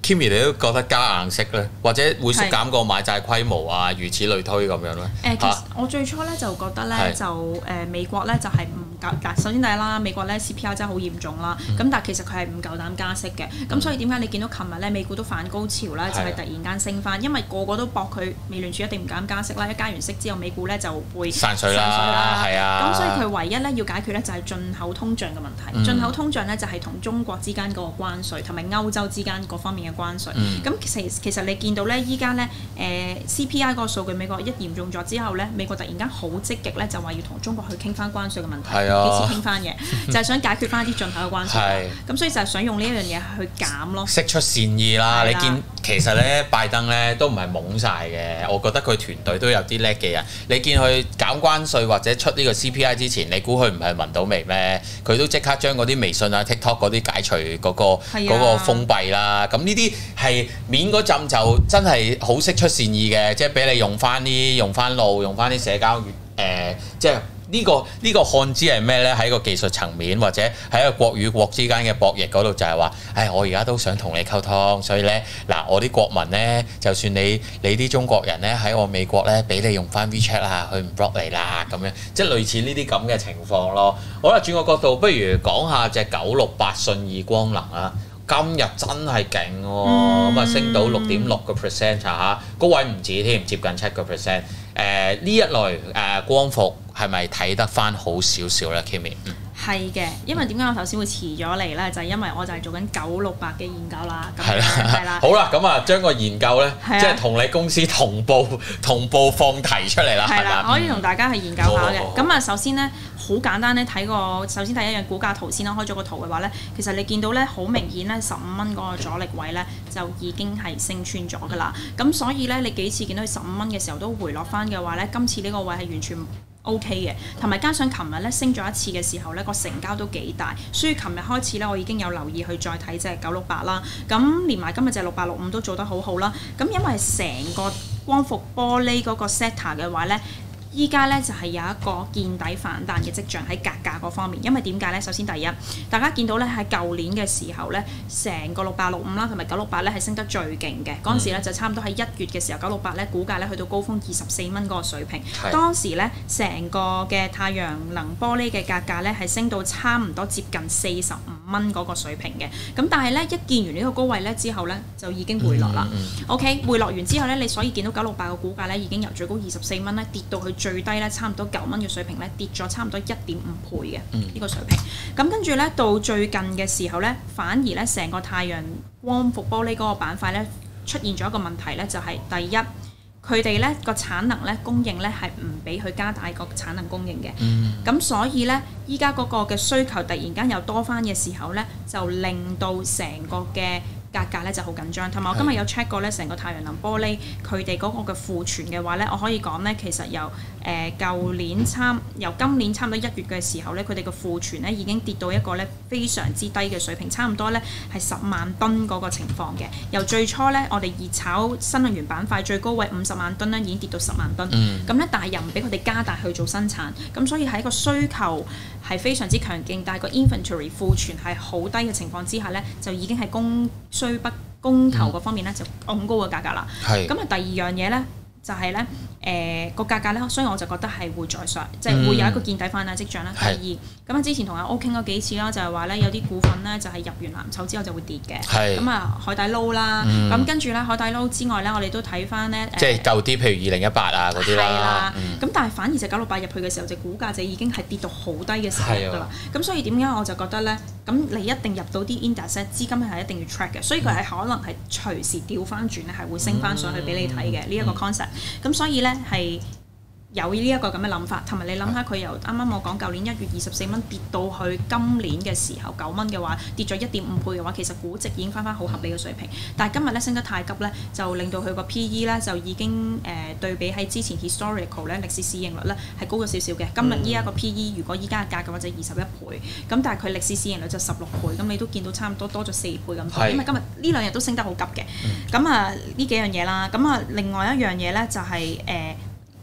Kimmy 你都覺得加硬息咧，或者會縮減個買債規模啊，如此類推咁樣咧？ 誒，其實我最初咧就覺得咧就誒美國咧就係唔夠，首先第一啦，美國咧 C P I 真係好嚴重啦，咁但係其實佢係唔夠膽加息嘅，咁所以點解你見到琴日咧美股都反高潮咧，就係突然間升翻，因為個個都搏佢美聯儲一定唔敢加息啦，一加完息之後美股咧就會散水啦，係啊， 咁所以佢唯一咧要解決咧就係進口通脹嘅問題，進口通脹咧就係同中國之間嗰個關稅同埋歐洲之間各方面嘅關稅，咁其實其實你見到咧依家咧誒 C P I 嗰個數據美國一嚴重咗之後咧，美國突然間好積極咧就話要同中國去傾翻關稅嘅問題，幾時傾翻嘅，就係想解決翻啲進口嘅關稅，咁所以就係想用呢一樣嘢去減咯， 釋出善意啦。你見其實咧拜登咧都唔係懵晒嘅，我覺得佢團隊都有啲叻嘅人。你見佢減關稅或者出呢個 C P I 之前，你估佢唔係聞到味咩？佢都即刻將嗰啲微信啊、TikTok 嗰啲解除嗰個嗰個封閉啦。咁呢啲係面嗰陣就真係好釋出善意嘅，即係俾你用翻啲用翻路，用翻啲社交誒、呃，即係。呢、這個呢、這個看之係咩呢？喺個技術層面或者喺一個國與國之間嘅博弈嗰度就係話，唉，我而家都想同你溝通，所以呢，嗱，我啲國民呢，就算你你啲中國人呢，喺我美國呢，俾你用翻 WeChat 啦，佢唔 block 你啦，咁樣即係類似呢啲咁嘅情況咯。好啦，轉個角度，不如講下隻九六八信義光能啦。今日真係勁喎，咁啊、嗯、升到六點六個 percent 嚇，高位唔止添，接近七個 percent。誒呢一類誒、呃、光伏係咪睇得翻好少少咧 ，Kimmy？嗯係嘅，因為點解我頭先會遲咗嚟咧？就係、是、因為我就係做緊九六八嘅研究啦。 係啦，係啦。好啦，咁啊，將個研究咧，即係同你公司同步同步放題出嚟啦。係啦， 可以同大家去研究下嘅。咁啊，首先咧，好簡單咧，睇個首先第一樣股價圖先啦。開咗個圖嘅話咧，其實你見到咧，好明顯咧，十五蚊嗰個阻力位咧，就已經係升穿咗㗎啦。咁所以咧，你幾次見到佢十五蚊嘅時候都回落翻嘅話咧，今次呢個位係完全O K 嘅，同埋加上琴日咧升咗一次嘅時候咧，個成交都幾大，所以琴日開始咧，我已經有留意去再睇隻九六八啦。咁連埋今日隻六八六五都做得好好啦。咁因為成個光伏玻璃嗰個 sector 嘅話咧，依家咧就係有一個見底反彈嘅跡象喺價格嗰方面，因為點解咧？首先第一，大家見到咧喺舊年嘅時候咧，成個六八六五啦同埋九六八咧係升得最勁嘅，嗰陣時咧就差唔多喺一月嘅時候，九六八咧股價咧去到高峰二十四蚊嗰個水平，當時咧成個嘅太陽能玻璃嘅價格咧係升到差唔多接近四十五蚊嗰個水平嘅，咁但係咧一見完呢個高位咧之後咧就已經回落啦。嗯嗯、OK， 回落完之後咧，你所以見到九六八個股價咧已經由最高二十四蚊咧跌到去最低咧差唔多九蚊嘅水平咧，跌咗差唔多一點五倍嘅呢個水平。咁跟住咧到最近嘅時候咧，反而咧成個太陽光伏玻璃嗰個板塊咧出現咗一個問題咧，就係、是、第一，佢哋咧個產能咧供應咧係唔俾佢加大個產能供應嘅。咁、嗯、所以咧依家嗰個嘅需求突然間又多翻嘅時候咧，就令到成個嘅價格咧就好緊張，同埋我今日有 check 過咧，成個太陽能玻璃佢哋嗰個嘅庫存嘅話咧，我可以講咧，其實由誒舊、呃、年差由今年差唔多一月嘅時候咧，佢哋嘅庫存咧已經跌到一個咧非常之低嘅水平，差唔多咧係十萬噸嗰個情況嘅。由最初咧我哋熱炒新能源板塊最高位五十萬噸咧，已經跌到十萬噸，咁咧、嗯、但係又唔俾佢哋加大去做生產，咁所以喺個需求係非常之強勁，但係個 inventory 庫存係好低嘅情況之下咧，就已經係供需不供求嗰方面咧就咁高嘅價格啦。咁啊、嗯、第二樣嘢咧就係咧誒個價格咧，所以我就覺得係會再上，即、就、係、是、會有一個見底反彈跡象啦。嗯、第二咁啊之前同阿 O 傾咗幾次啦，就係話咧有啲股份咧就係入完藍籌之後就會跌嘅。咁啊是海底撈啦，咁、嗯、跟住咧海底撈之外咧，我哋都睇翻咧即係舊啲，譬如二零一八啊嗰啲啦。係啦，咁、嗯、但係反而就九六八入去嘅時候，隻股價就已經係跌到好低嘅時候㗎啦。咁的所以點解我就覺得咧？咁你一定入到啲 index 資金係一定要 track 嘅，所以佢係可能係隨時調翻轉咧，係會升翻上去俾你睇嘅呢一個 concept。咁所以咧係有呢一個咁嘅諗法，同埋你諗下佢由啱啱我講舊年一月二十四蚊跌到去今年嘅時候九蚊嘅話，跌咗一點五倍嘅話，其實估值已經翻翻好合理嘅水平。但係今日咧升得太急咧，就令到佢個 P E 咧就已經誒、呃、對比喺之前 historical 咧歷史市盈率咧係高咗少少嘅。今日依一個 P E 如果依家嘅價嘅話就二十一倍，咁但係佢歷史市盈率就十六倍，咁你都見到差唔多多咗四倍咁多。是因為今日呢兩日都升得好急嘅。咁啊呢幾樣嘢啦，咁啊另外一樣嘢咧就係、是、誒。呃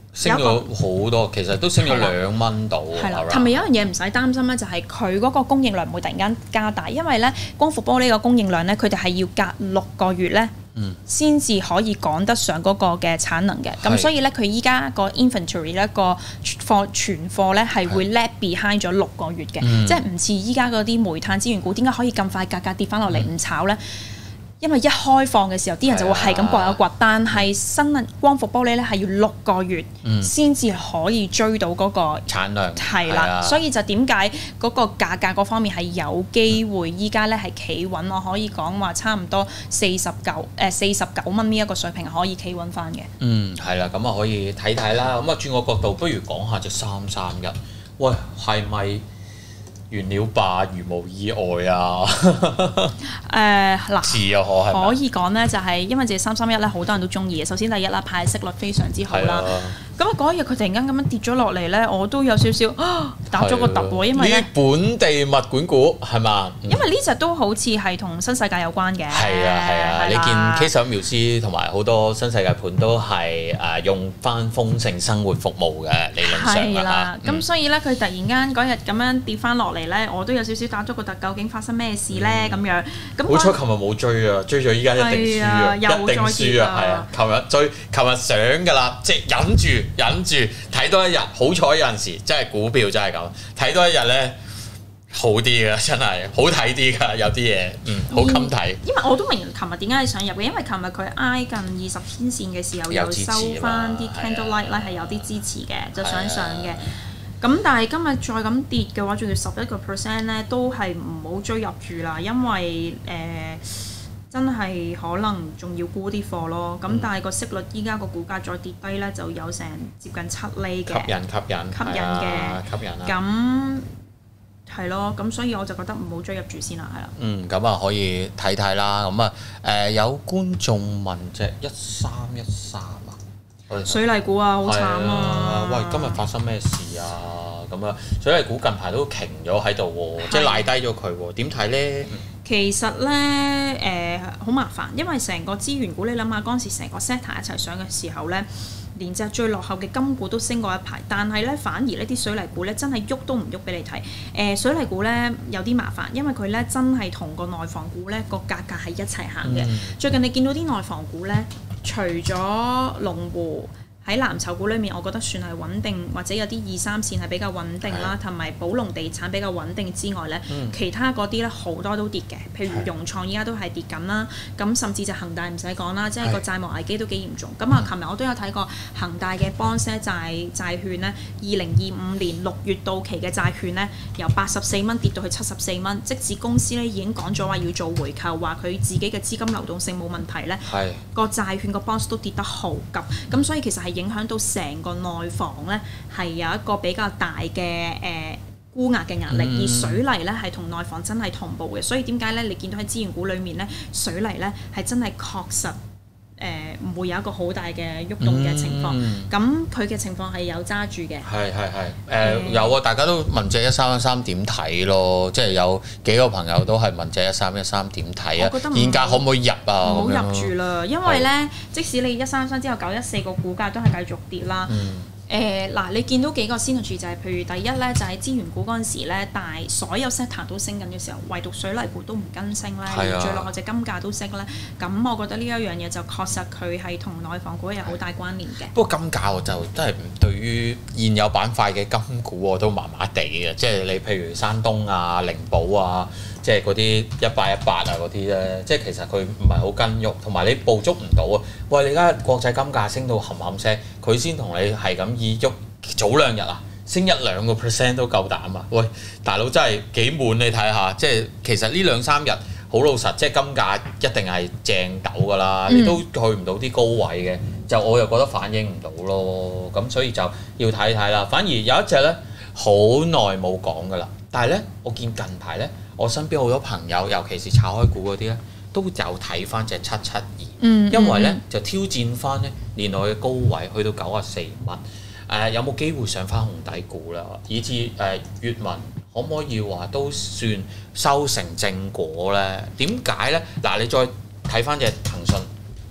升咗好多，其實都升咗兩蚊到。 係啦，琴日有一樣嘢唔使擔心咧，就係佢嗰個供應量唔會突然間加大，因為咧光伏玻璃個供應量咧，佢哋係要隔六個月咧。先至可以趕得上嗰個嘅產能嘅，咁所以咧佢依家個 inventory 咧個貨存貨咧係會 lag behind 咗六個月嘅，嗯、即係唔似依家嗰啲煤炭資源股點解可以咁快價格跌翻落嚟唔炒咧？因為一開放嘅時候，啲人就會係咁搏一掘，但係新能光伏玻璃咧係要六個月先至可以追到嗰個產量， 係啦，所以就點解嗰個價格嗰方面係有機會依家咧係企穩，我可以講話差唔多四十九誒四十九蚊呢一個水平可以企穩翻嘅。 嗯，係啦，咁啊可以睇睇啦。咁啊轉個角度，不如講下隻三三一，喂，係咪？原料吧，如無意外啊！誒嗱， 是啊，可係可以講咧，就係因為隻三三一咧，好多人都中意嘅。首先第一啦，派息率非常之好啦。咁啊嗰日佢突然間咁樣跌咗落嚟咧，我都有少少打咗個突喎，因為咧本地物管股係嘛？ 因為呢隻都好似係同新世界有關嘅。 係啊係啊，你見 K 十一苗師同埋好多新世界盤都係誒用翻豐盛生活服務嘅理論上係啦，咁所以咧佢突然間嗰日咁樣跌翻落嚟咧，我都有少少打咗個突，究竟發生咩事咧？咁樣咁好彩琴日冇追啊，追咗依家一定輸啊，一定輸啊，係啊！琴日追，琴日上㗎啦，即係忍住。忍住睇多一日，好彩有陣時真係股票真係咁，睇多一日咧好啲嘅，真係好睇啲㗎，有啲嘢嗯好襟睇。 因為我都明琴日點解係想入嘅，因為琴日佢挨近二十天線嘅時候又收翻啲 candle light 咧係有啲支持嘅，就想上嘅。咁但係今日再咁跌嘅話，仲要十一個 percent 咧，都係唔好追入住啦，因為誒。呃真係可能仲要沽啲貨咯，咁、嗯、但係個息率依家個股價再跌低咧，就有成接近七厘嘅， 吸引吸引吸引嘅， 吸引啦。 咁係咯，咁所以我就覺得唔好追入住先啦，係啦。 嗯，咁啊可以睇睇啦。咁啊誒有觀眾問隻一三一三啊， 水泥股啊，好慘啊！ 喂，今日發生咩事啊？咁啊，水泥股近排都停咗喺度喎，即係賴低咗佢喎，點睇咧？ 其實咧，誒好麻煩，因為成個資源股，你諗下嗰陣時成個 sector 一齊上嘅時候咧，連隻最落後嘅金股都升過一排，但係咧反而呢啲水泥股咧真係喐都唔喐俾你睇。誒、呃、水泥股咧有啲麻煩，因為佢咧真係同個內房股咧個價格係一齊行嘅。嗯、最近你見到啲內房股咧，除咗龍湖喺藍籌股裏面，我覺得算係穩定，或者有啲二三線係比較穩定啦，同埋寶龍地產比較穩定之外咧，嗯、其他嗰啲咧好多都跌嘅，譬如融創依家都係跌緊啦，咁甚至就恒大唔使講啦，即係個債務危機都幾嚴重。咁啊，琴日我都有睇過恒大嘅 bond 債債券咧，二零二五年六月到期嘅債券咧，由八十四蚊跌到去七十四蚊，即使公司咧已經講咗話要做回購，話佢自己嘅資金流動性冇問題咧，個債券個 bond 都跌得好急，咁所以其實係影響到成個內房咧，係有一個比較大嘅誒、呃、沽壓嘅壓力，嗯、而水泥咧係同內房真係同步嘅，所以點解咧？你見到喺資源股裡面咧，水泥咧係真係確實誒唔、呃、會有一個好大嘅喐動嘅情況。咁佢嘅情況係有揸住嘅。係係係誒有啊！大家都問隻一三一三點睇咯，即係有幾個朋友都係問隻一三一三點睇啊？現價可唔可以入啊？ 唔好入住啦，因為咧，即使你一三一三之後九一四個股價都係繼續跌啦。嗯誒嗱、呃，你見到幾個先後處就係、是，譬如第一咧就係、是、資源股嗰陣時咧，但係所有 sector 都升緊嘅時候，唯獨水泥股都唔跟升咧，啊、最落後隻金價都升咧，咁我覺得呢一樣嘢就確實佢係同內房股有好大關聯嘅。 不過金價我就真係對於現有板塊嘅金股我都麻麻地嘅，即係你譬如山東啊、靈寶啊。即係嗰啲一八一八啊嗰啲咧，即係其實佢唔係好跟喐，同埋你捕捉唔到啊！喂，你而家國際金價升到冚冚聲，佢先同你係咁意喐，早兩日啊，升一兩個 percent 都夠膽啊！喂，大佬真係幾悶你睇下，即係其實呢兩三日好老實，即係金價一定係正斗㗎啦，你都去唔到啲高位嘅，就我又覺得反映唔到咯，咁所以就要睇睇啦。反而有一隻咧好耐冇講㗎啦，但係咧我見近排咧。我身邊好多朋友，尤其是炒開股嗰啲咧，都有睇翻隻七七二，嗯、因為咧、嗯、就挑戰翻咧年內嘅高位，去到九啊四蚊。誒、呃、有冇機會上翻紅底股啦？以至誒閱文可唔可以話都算收成正果咧？點解咧？嗱，你再睇翻隻騰訊，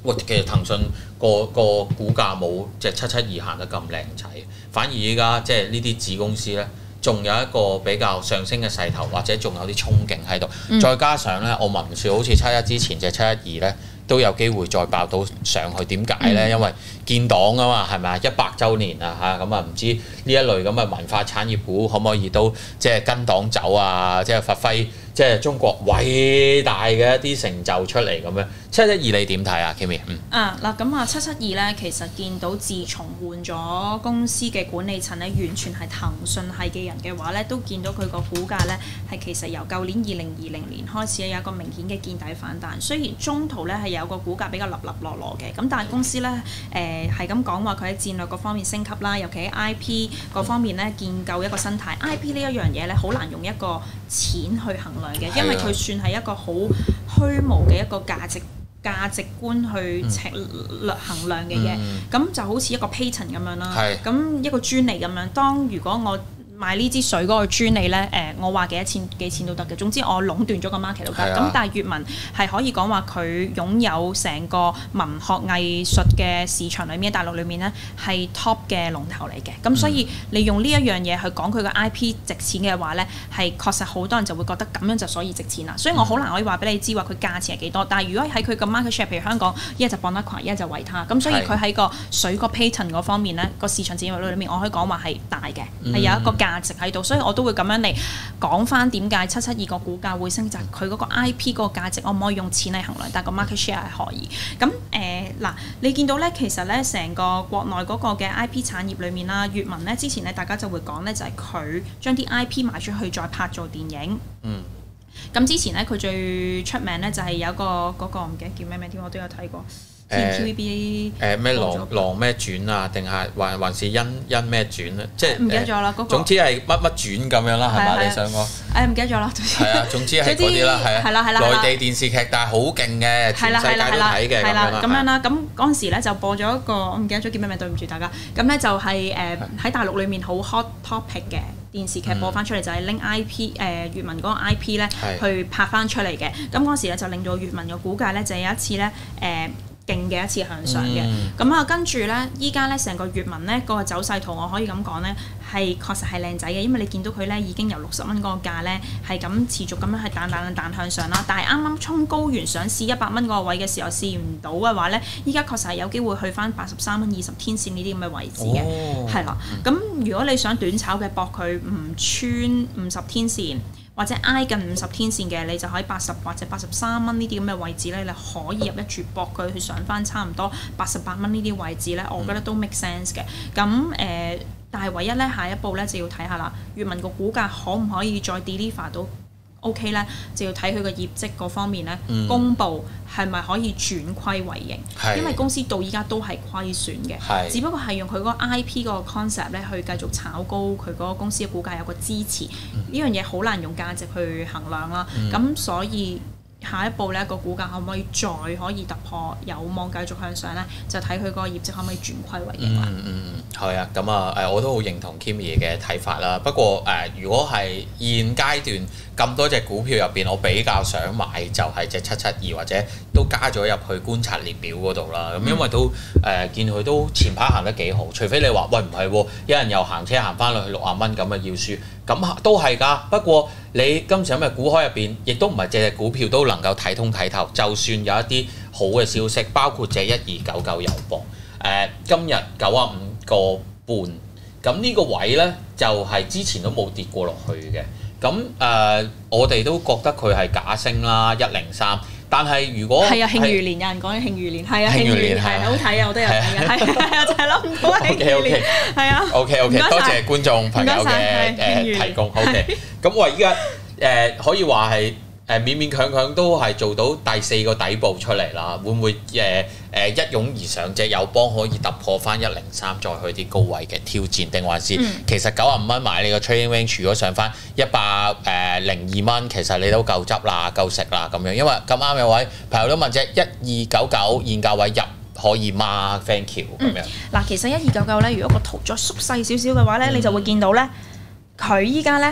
喂，其實騰訊個個股價冇即係七七二行得咁靚仔，反而依家即係呢啲子公司咧，仲有一個比較上升嘅勢頭，或者仲有啲憧憬喺度。嗯、再加上咧，我聞説好似七一之前隻七一二咧都有機會再爆到上去，點解咧？嗯、因為建黨啊嘛，係咪啊？一百週年啊嚇，咁啊唔知呢一類咁嘅文化產業股可唔可以都即係跟黨走啊？即係發揮即係中國偉大嘅一啲成就出嚟咁樣。七一二你點睇啊 Kimi？ 嗯啊嗱，咁啊七七二咧，其實見到自從換咗公司嘅管理層咧，完全係騰訊系嘅人嘅話咧，都見到佢個股價咧係其實由舊年二零二零年開始有一個明顯嘅見底反彈。雖然中途咧係有個股價比較立立落落嘅，咁但係公司咧誒係咁講話佢喺戰略嗰方面升級啦，尤其喺 I P 嗰方面咧建構一個生態。I P 呢一樣嘢咧好難用一個錢去衡量嘅，因為佢算係一個好虛無嘅一個價值。價值觀去尺量衡量嘅嘢，咁、嗯、就好似一個 patent 咁樣啦，咁是一個專利咁樣。當如果我賣呢支水嗰個專利咧，誒、呃，我話幾多錢幾錢都得嘅。總之我壟斷咗個 market 都得。咁、啊、但係閱文係可以講話佢擁有成個文學藝術嘅市場裏面，大陸裏面咧係 top 嘅龍頭嚟嘅。咁、嗯、所以你用呢一樣嘢去講佢嘅 I P 值錢嘅話咧，係確實好多人就會覺得咁樣就所以值錢啦。所以我好難可以話俾你知話佢價錢係幾多。但係如果喺佢個 market share，譬如香港一就 Bonaqua，一就維他，咁所以佢喺個水個 patent 嗰方面咧，個市場佔有率裏面，我可以講話係大嘅，係、嗯、有一個價值喺度，所以我都會咁樣嚟講翻點解七七二個股價會升，就係佢嗰個 I P 嗰個價值，我唔可以用錢嚟衡量，但係個 market share 係可以。咁誒嗱，你見到咧，其實咧成個國內嗰個嘅 I P 產業裏面啦，閱文咧之前咧大家就會講咧，就係佢將啲 I P 賣出去再拍做電影。嗯。咁之前咧佢最出名咧就係有個嗰個唔記得叫咩名添，我都有睇過。T V B 誒咩狼狼咩傳啊？定係還還是因因咩傳咧？即係唔記得咗啦。嗰個總之係乜乜傳咁樣啦，係嘛？你想講？ 誒唔記得咗啦。 係啊，總之係嗰啲啦，係啊。 係啦係啦。 內地電視劇，但係好勁嘅，全世界都睇嘅咁樣啦。 咁樣啦，咁嗰陣時咧就播咗一個，我唔記得咗叫咩名，對唔住大家。咁咧就係誒喺大陸裡面好 hot topic 嘅電視劇播翻出嚟，就係拎 I P 誒閱文嗰個 I P 咧去拍翻出嚟嘅。咁嗰陣時咧就令到閱文嘅股價咧就有一次咧誒。勁嘅一次向上嘅，咁啊、嗯、跟住咧，依家咧成個閱文咧嗰個走勢圖，我可以咁講咧，係確實係靚仔嘅，因為你見到佢咧已經由六十蚊嗰個價咧係咁持續咁樣係彈彈彈向上啦。但係啱啱衝高完想試一百蚊嗰個位嘅時候試唔到嘅話咧，依家確實係有機會去翻八十三蚊二十天線呢啲咁嘅位置嘅，係啦、哦。咁如果你想短炒嘅搏佢唔穿五十天線，或者挨近五十天線嘅，你就可以八十或者八十三蚊呢啲咁嘅位置咧，你可以入一注搏佢去上翻差唔多八十八蚊呢啲位置咧，我覺得都 make sense 嘅。咁誒、呃，但係唯一咧下一步咧就要睇下啦，閱文個股價可唔可以再 deliver 到 OK 咧，就要睇佢個業績嗰方面咧，嗯、公佈係咪可以轉虧為盈？是因為公司到依家都係虧損嘅，是只不過係用佢嗰個 I P 嗰個 concept 咧去繼續炒高佢嗰個公司嘅股價有個支持，呢、嗯、樣嘢好難用價值去衡量啦。咁、嗯、所以下一步咧個股價可唔可以再可以突破，有望繼續向上咧，就睇佢嗰個業績可唔可以轉虧為盈啦。嗯嗯， 係啊，咁啊誒，我都好認同 Kimi 嘅睇法啦。不過誒、呃，如果係現階段咁多隻股票入邊，我比較想買就係隻七七二，或者都加咗入去觀察列表嗰度啦。咁、嗯、因為都誒、呃、見佢都前排行得幾好，除非你話喂唔係喎，有人又行車行翻落去六十蚊咁啊要輸，咁都係㗎。不過你今時今日股海入邊，亦都唔係隻隻股票都能夠睇通睇透。就算有一啲好嘅消息，包括隻一二九九友邦，誒、呃、今日九啊五個半，咁呢個位呢，就係、是、之前都冇跌過落去嘅。咁誒、呃，我哋都覺得佢係假升啦，一零三。但係如果係啊，慶餘年有人講嘅慶餘年，係啊，慶餘年係好睇啊，我都有睇啊，係啊，就係諗唔到慶餘年，係啊。 OK OK，多謝觀眾朋友嘅誒提供。OK，咁我依家誒可以話係誒勉勉強強都係做到第四個底部出嚟啦。會唔會誒誒、呃、一擁而上隻友邦可以突破翻一零三，再去啲高位嘅挑戰，定還是、嗯、其實九十五蚊買你個 trading range，如果上翻一百誒零二蚊，其實你都夠執啦，夠食啦咁樣。因為咁啱有位朋友都問隻一二九九現價位入可以嗎 ？Thank you 咁樣。 嗱、嗯，其實一二九九咧，如果個圖再縮細少少嘅話咧，嗯、你就會見到咧，佢依家咧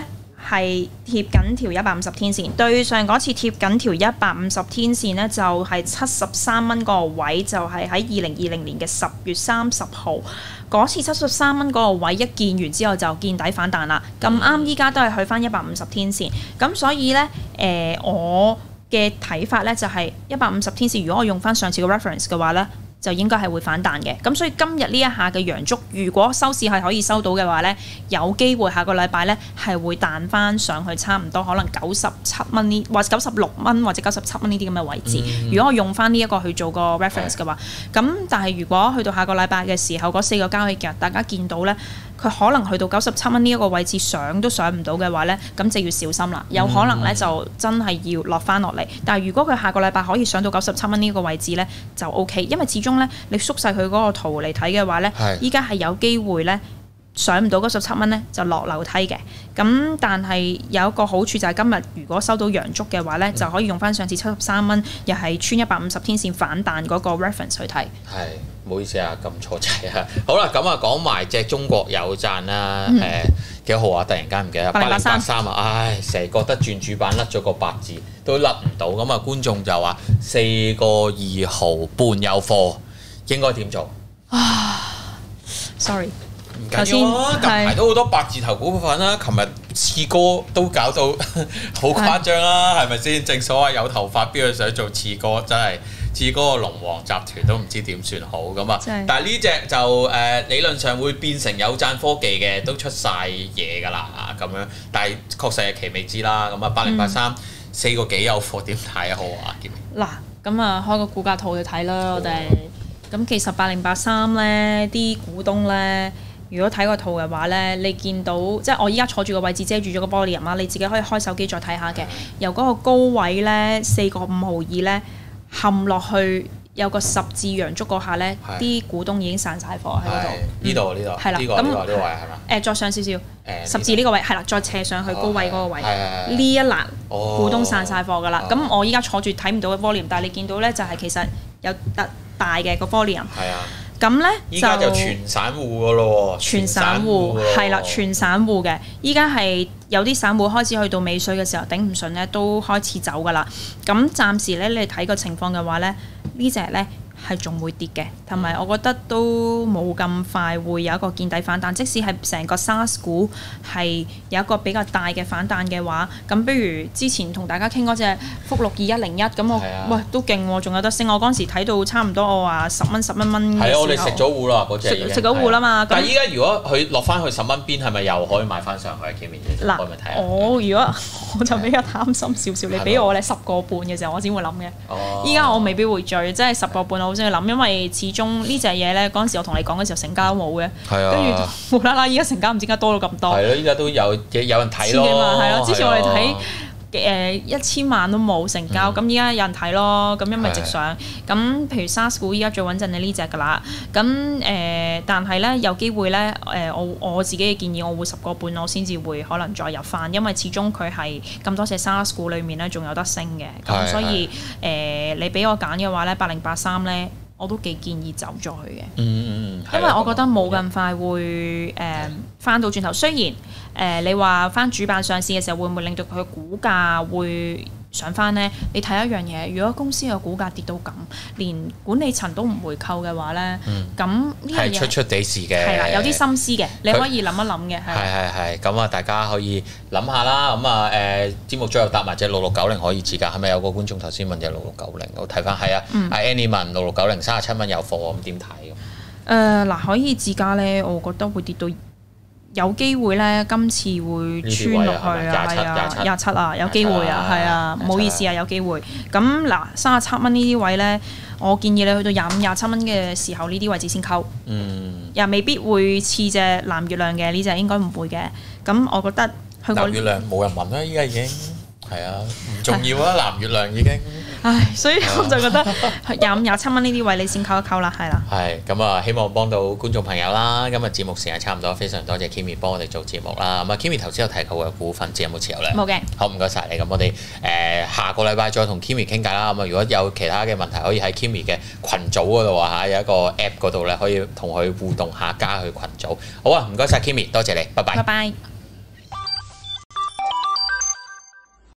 係貼緊條一百五十天線，對上嗰次貼緊條一百五十天線呢，就係七十三蚊嗰個位，就係喺二零二零年嘅十月三十號嗰次七十三蚊嗰個位一見完之後就見底反彈啦。咁啱依家都係去翻一百五十天線，咁所以呢，誒、呃、我嘅睇法呢，就係一百五十天線，如果我用翻上次嘅 reference 嘅話呢，就應該係會反彈嘅。咁所以今日呢一下嘅陽燭，如果收市係可以收到嘅話呢，有機會下個禮拜呢係會彈翻上去差唔多可能九十七蚊呢，或者九十六蚊或者九十七蚊呢啲咁嘅位置。嗯、如果我用翻呢一個去做個 reference 嘅話，咁、嗯、但係如果去到下個禮拜嘅時候，嗰四個交易日大家見到呢，佢可能去到九十七蚊呢一個位置上都上唔到嘅話呢，咁就要小心啦。有可能呢就真係要落翻落嚟。但係如果佢下個禮拜可以上到九十七蚊呢個位置呢，就 O K， 因為始終呢，你縮細佢嗰個圖嚟睇嘅話呢，依家係有機會呢上唔到九十七蚊呢，就落樓梯嘅。咁但係有一個好處就係今日如果收到陽燭嘅話呢，嗯、就可以用翻上次七十三蚊，又係穿一百五十天線反彈嗰個 reference 去睇。係。 唔好意思啊，撳錯掣啊！好啦，咁啊講埋隻中國有贊啦，誒幾多號啊？突然間唔記得，八零八三啊！唉，成日覺得轉主板甩咗個八字都甩唔到，咁啊觀眾就話四個二毫半有貨，應該點做？ 啊 ，sorry， 唔緊要啊！近排都好多八字頭股份啦，琴日次哥都搞到好誇張啦，係咪先？正所謂有頭髮邊個想做次哥，真係。至嗰個龍王集團都唔知點算好咁啊！但係呢隻就誒、呃、理論上會變成有贊科技嘅，都出晒嘢㗎啦咁樣。但係確實係期未知啦。咁啊，八零八三四個幾有貨，點睇啊？好啊，傑明。 嗱，咁啊開個股價圖去睇啦，我哋。咁其實八零八三咧，啲股東咧，如果睇個圖嘅話咧，你見到即係我依家坐住個位置遮住咗個玻璃人啦，你自己可以開手機再睇下嘅。由嗰個高位咧，四個五毫二咧。冚落去有個十字陽燭嗰下咧，啲股東已經散晒貨喺嗰度。呢度呢度係啦，呢個呢個呢個位係嘛？誒，再上少少，十字呢個位係啦，再斜上去高位嗰個位，呢一欄股東散晒貨㗎啦。咁我依家坐住睇唔到嘅 volume，但係你見到咧就係其實有特大嘅個 volume。係啊。咁咧就依家就全散戶㗎咯喎，全散戶係啦，全散戶嘅。依家係有啲散戶開始去到尾水嘅時候頂唔順咧，都開始走㗎啦。咁暫時咧，你睇個情況嘅話咧，呢隻咧係仲會跌嘅，同埋我覺得都冇咁快會有一個見底反彈。即使係成個 SaaS 股係有一個比較大嘅反彈嘅話，咁不如之前同大家傾嗰隻福祿二一零一咁，我、啊、喂都勁喎，仲有得升。我嗰陣時睇到差唔多，我話十蚊十蚊蚊。係啊，我哋食咗糊啦嗰隻。食食咗糊啦嘛。但係依家如果佢落翻去十蚊邊，係咪又可以買翻上去啊 Kimi？ 嗱，我如果我就比較貪心少少，你俾我咧十個半嘅時候，我先會諗嘅。依家、哦、我未必會追，即係十個半我先去諗，因為始終呢隻嘢咧，嗰陣時我同你講嘅時候成交都冇嘅，跟住、啊、無啦啦依家成交唔知點解多咗咁多。係咯，依家都有有人睇咯。千幾萬係咯，之前我哋睇誒一千萬都冇成交，咁依家有人睇咯，咁因為直上。咁譬如 SaaS 股依家最穩陣係呢隻㗎啦。咁誒、呃，但係咧有機會咧誒、呃，我我自己嘅建議，我會十個半我先至會可能再入翻，因為始終佢係咁多隻 SaaS 股裡面咧仲有得升嘅。咁所以誒、呃，你俾我揀嘅話咧，八零八三咧。我都幾建議走咗去嘅，嗯嗯、因為我覺得冇咁快會誒翻、呃、到轉頭。雖然誒、呃、你話翻主板上市嘅時候會唔會令到佢股價會上翻呢？你睇一樣嘢，如果公司嘅股價跌到咁，連管理層都唔回購嘅話呢，咁呢樣嘢係出出地事嘅，係啦，有啲心思嘅，你可以諗一諗嘅。係係係，咁啊，大家可以諗下啦。咁啊誒，節目最後搭埋隻六六九零可以自價，係咪有個觀眾頭先問隻六六九零？我睇翻係啊，阿 Annie 問六六九零三十七蚊有貨，咁點睇？誒嗱，可以自價呢，我覺得會跌到。有機會咧，今次會穿落去啊，係啊，廿七啊，有機會啊，係啊，唔好意思啊，有機會。咁嗱，三十七蚊呢啲位咧，我建議你去到廿五、廿七蚊嘅時候，呢啲位置先溝。嗯。又未必會似隻藍月亮嘅呢隻，應該唔會嘅。咁我覺得去藍月亮冇人問啦，依家已經係啊，唔重要啊，藍月亮已經。唉，所以我就覺得廿五、廿七蚊呢啲位你先溝一溝啦，係啦。係咁啊，希望幫到觀眾朋友啦。今日節目時間差唔多，非常多謝 Kimi 幫我哋做節目啦。咁啊 ，Kimi 頭先有提及過嘅股份，自己有冇持有咧？冇嘅。好，唔該晒你。咁我哋誒、呃、下個禮拜再同 Kimi 傾偈啦。咁啊，如果有其他嘅問題，可以喺 Kimi 嘅群組嗰度啊嚇，有一個 App 嗰度咧，可以同佢互動下，加去群組。好啊，唔該晒 Kimi，多謝你，拜拜。拜拜。